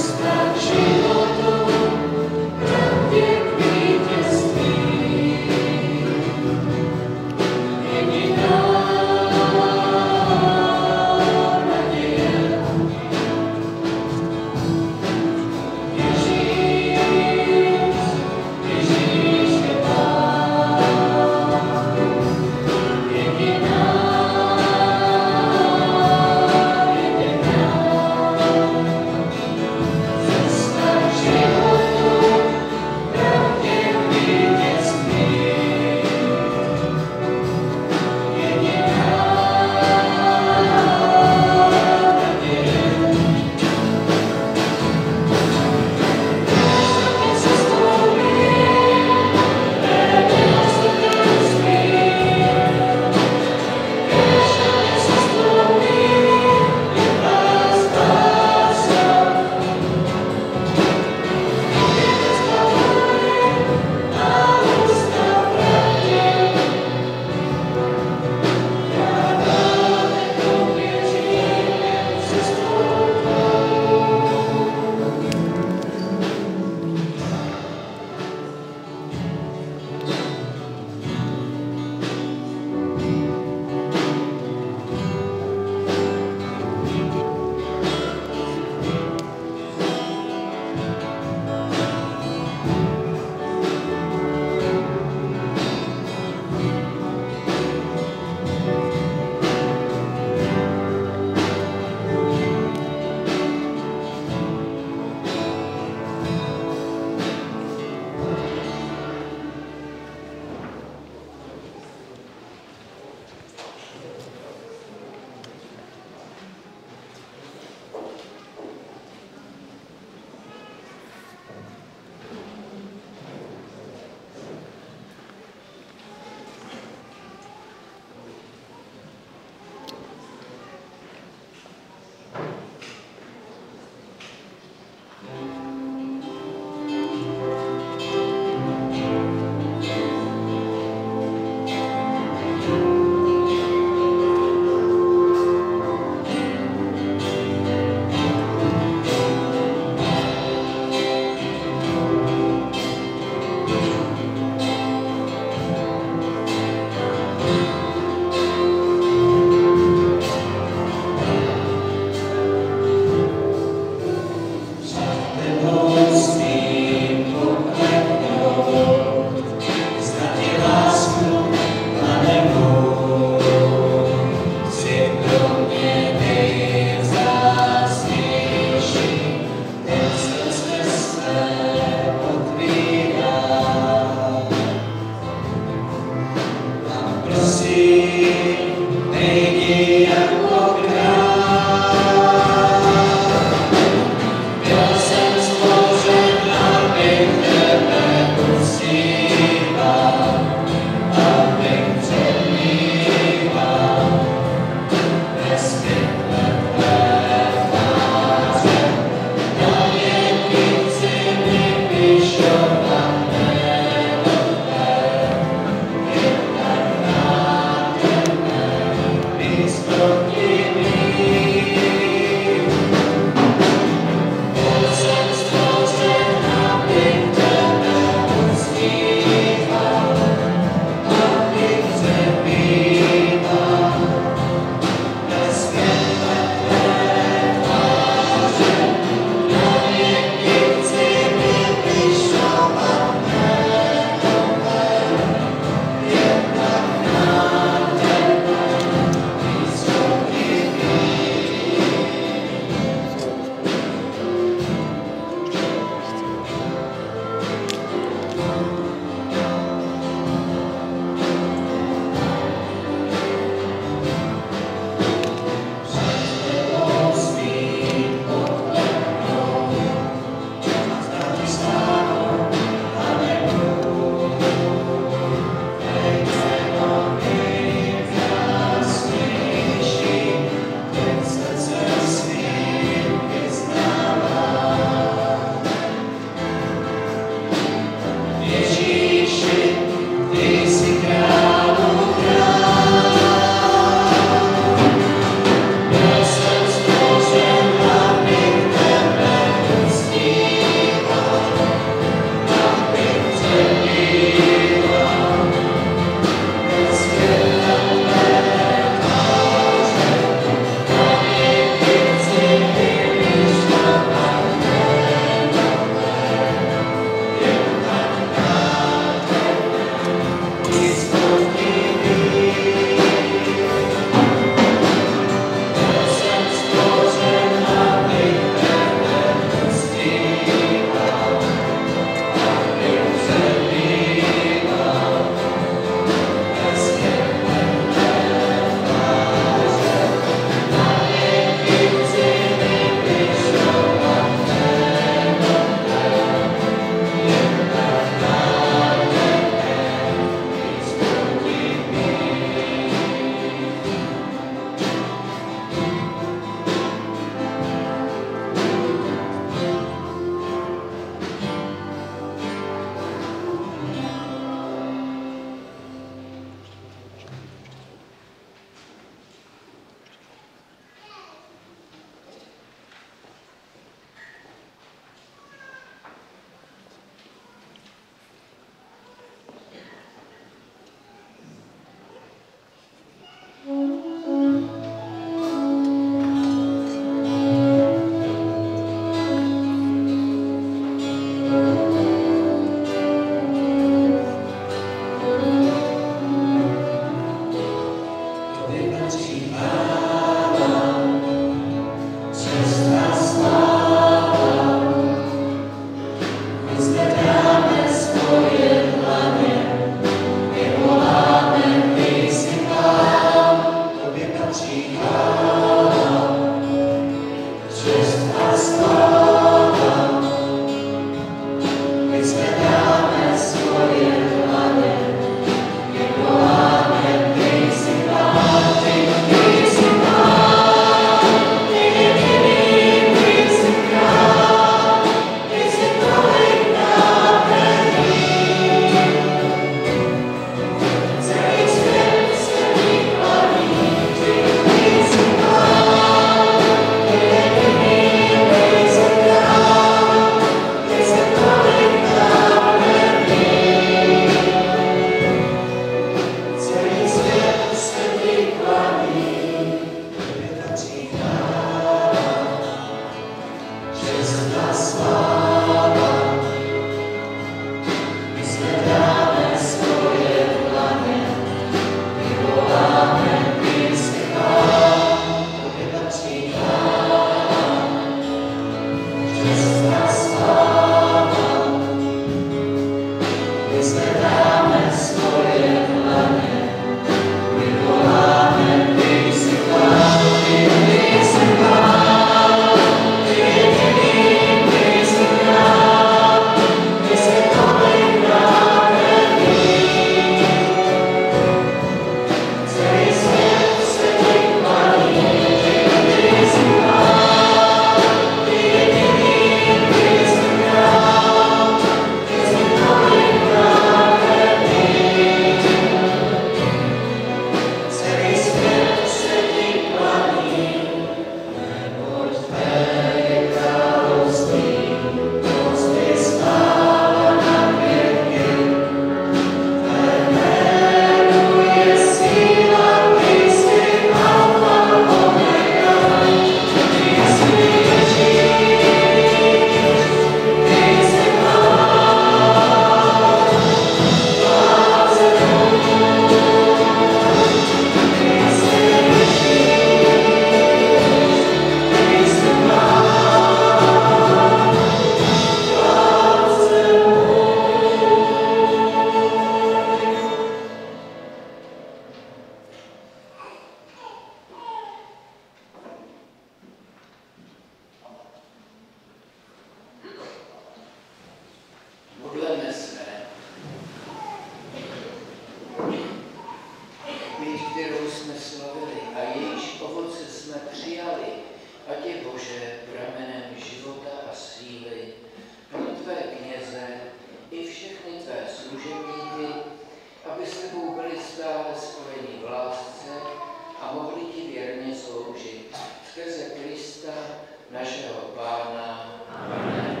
Bože, pramenem života a síly, pro tvé kněze i všechny tvé služebníky, aby s tebou byli stále spojeni v lásce a mohli ti věrně sloužit. Skrze Krista, našeho Pána. Amen.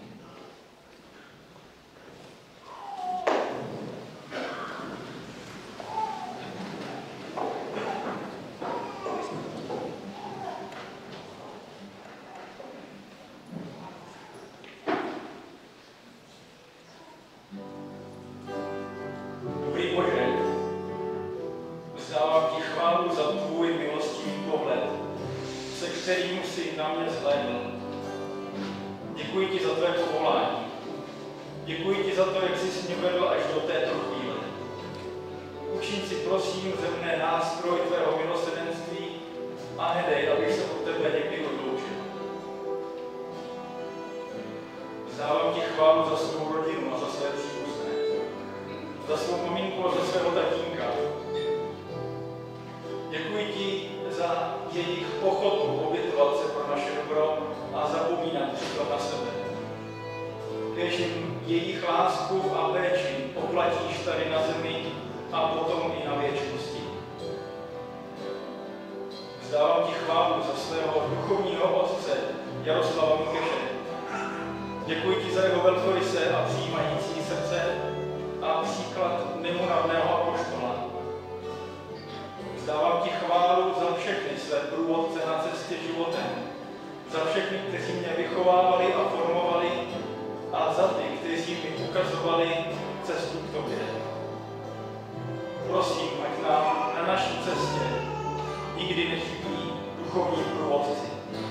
Děkuji ti za tvé povolání. Děkuji ti za to, jak jsi mě vedl až do této chvíle. Učin si prosím ze mne nástroj tvého milosrdenství a nedej, abych se od tebe někdy odloučil. Vzdávám ti chválu za svou rodinu a za své příbuzné, za svou maminku a za svého tatínka. Děkuji ti za jejich ochotu obětovat se pro naše dobro a zapomínat příklad na sebe. Kéž jim jejich lásku a péči oplatíš tady na zemi a potom i na věčnosti. Vzdávám ti chválu za svého duchovního otce Jaroslava Mikeše. Děkuji ti za jeho velkorysé a přijímající srdce a příklad nemunavného apoštola. Vzdávám ti chválu za všechny své průvodce na cestě životem, za všechny, kteří mě vychovávali a formovali, a za ty, kteří mi ukazovali cestu k tobě. Prosím, ať nám na naší cestě nikdy nechybí duchovní průvodci.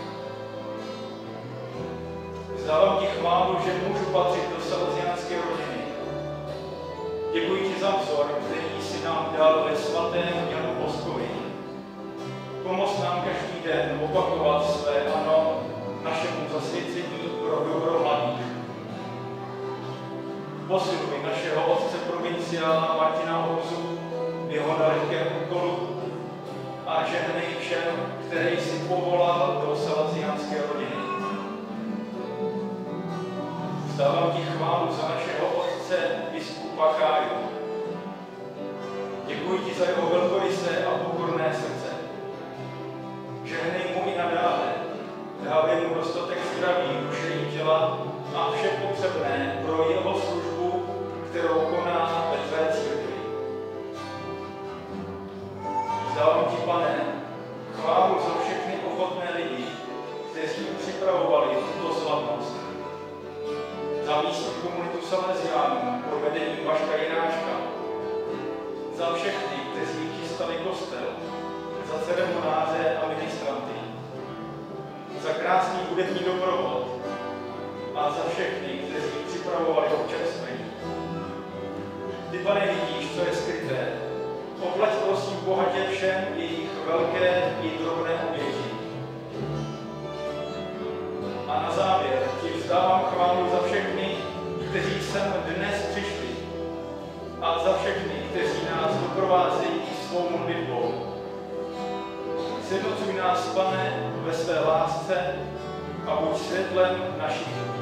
Vzdávám ti chválu, že můžu patřit do salesiánské rodiny. Děkuji ti za vzor, který jsi nám dal ve svatém Janu Boskovi. Pomoz nám každý den opakovat své ano našemu zasvěcení pro dobro mladých. Posiluj našeho otce provinciála Martina Houzu v jeho nelehkém úkolu a žehnej všem, který si povolal do salesiánské rodiny. Vzdávám ti chválu za našeho otce biskupa Káju. Děkuji ti za jeho velkorysé a pokorné srdce. Žehnej mu i nadále, dávej mu dostatek zdraví, duše i těla a vše potřebné pro jeho službu, kterou koná ve tvé církvi. Vzdávám ti, Pane, chválu za všechny ochotné lidi, kteří připravovali tuto slavnost. Za místní komunitu Salesiánů pod vedením Vaška Jináčka, za všechny, kteří chystali kostel, za ceremonáře a ministranty, za krásný hudební doprovod a za všechny, kteří připravovali občerstvení. Ty, Pane, vidíš, co je skryté. Oplať prosím bohatě všem jejich velké i drobné oběti. A na závěr ti vzdávám chválu za všechny, kteří sem dnes přišli a za všechny, kteří nás doprovázejí svou modlitbou. Sjednocuj nás, Pane, ve své lásce a buď světlem našich lidí.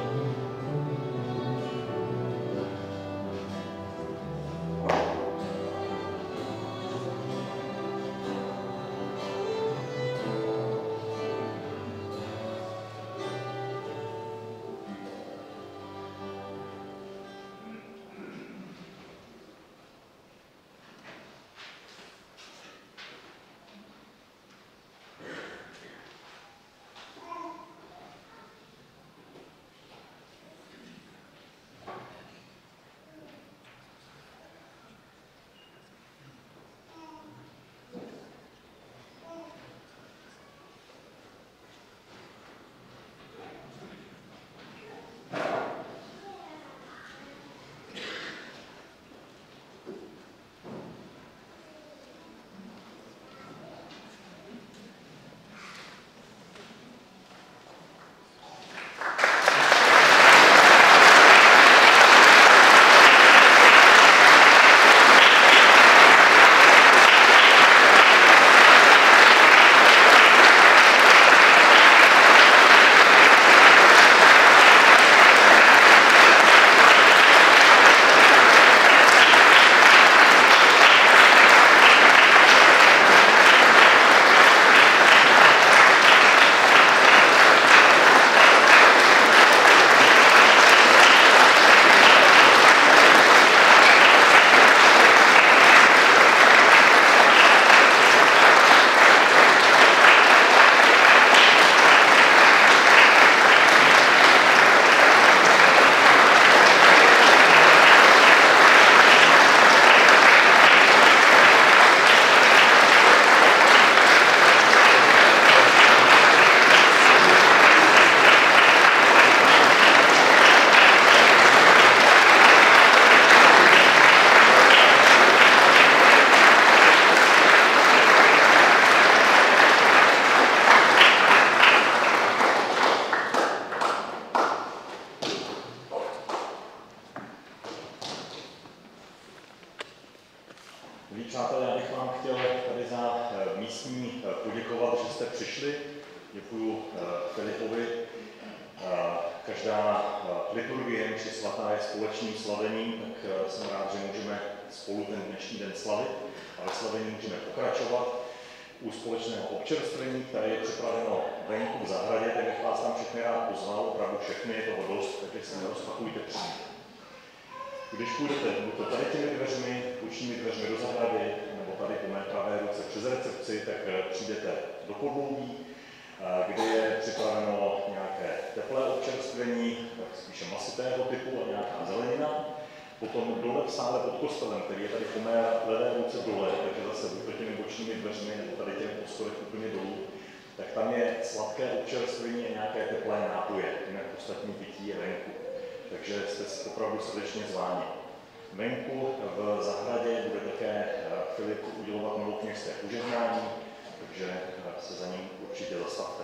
každá liturgie mše svatá je společným slavením, tak jsem rád, že můžeme spolu ten dnešní den slavit a ve slavení můžeme pokračovat u společného občerstvení, které je připraveno venku v zahradě, tak bych vás tam všechny rád pozval, opravdu všechny, je toho dost, takže se nerozpakujte přijít. Když půjdete buď tady těmi dveřmi, bočními dveřmi do zahrady, nebo tady po mé pravé ruce přes recepci, tak přijdete do podloubí, kde je připraveno nějaké teplé občerstvení, tak spíše masitého typu a nějaká zelenina. Potom dole v sále pod kostelem, který je tady po mé levé ruce dole, takže zase buď těmi bočními dveřmi nebo tady těmi poschodech úplně dolů, tak tam je sladké občerstvení a nějaké teplé nápoje, jinak ostatní pití je venku. Takže jste opravdu srdečně zváni. Venku v zahradě bude také Filip udělovat novokněžské požehnání, takže se za ním určitě zastavte.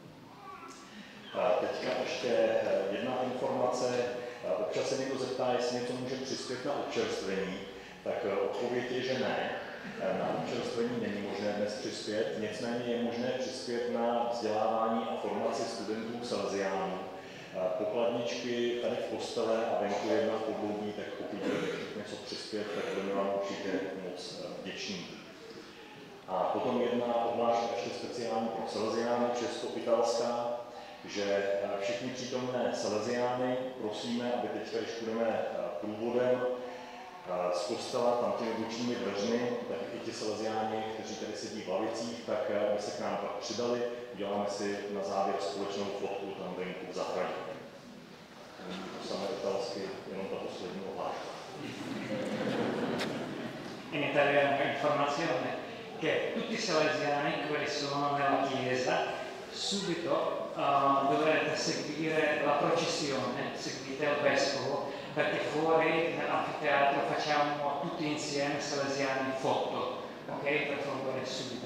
Teďka ještě jedna informace. Občas se někdo zeptá, jestli něco může přispět na občerstvení, tak odpověď je, že ne. Na občerstvení není možné dnes přispět, nicméně je možné přispět na vzdělávání a formaci studentů salesiánů. Pokladničky tady v kostele a venku jedna v podloubí, tak pokud budete chtít něco přispět, tak budeme vám určitě moc vděční. A potom jedna odhláška ještě speciální pro salesiány, česko-italská, že všichni přítomné salesiány prosíme, aby teď, když půjdeme průvodem z kostela, tam těmi bočními dveřmi, tak i ti salesiáni, kteří tady sedí v lavicích, tak aby se k nám pak přidali. Uděláme si na závěr společnou fotku tam venku v zahradě. To samé italsky, jenom ta poslední ohláška. In italiano informazione che tutti i salesiani, quelli sono nella chiesa, subito uh, dovrete seguire la processione, seguite il vescovo, perché fuori nell'anfiteatro facciamo tutti insieme salesiani foto, ok? Per favore subito.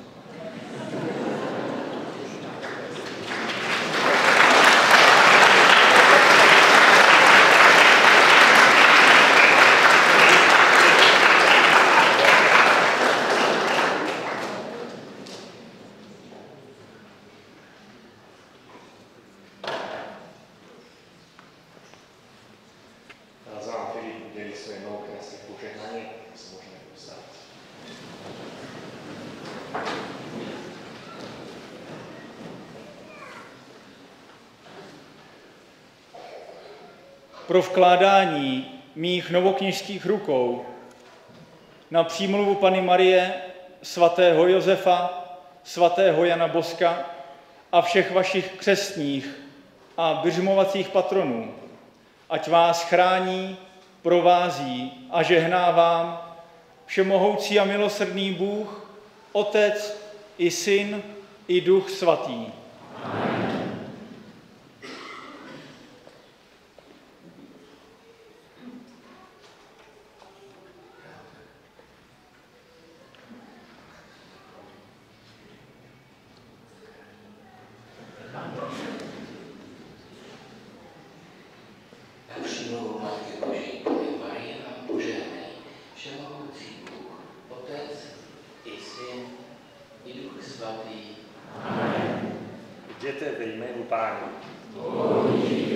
Pro vkládání mých novokněžských rukou na přímluvu Panny Marie, svatého Josefa, svatého Jana Boska a všech vašich křestních a biřmovacích patronů, ať vás chrání, provází a žehná vám všemohoucí a milosrdný Bůh, Otec i Syn i Duch Svatý. Amen. Jděte ve jménu Páně.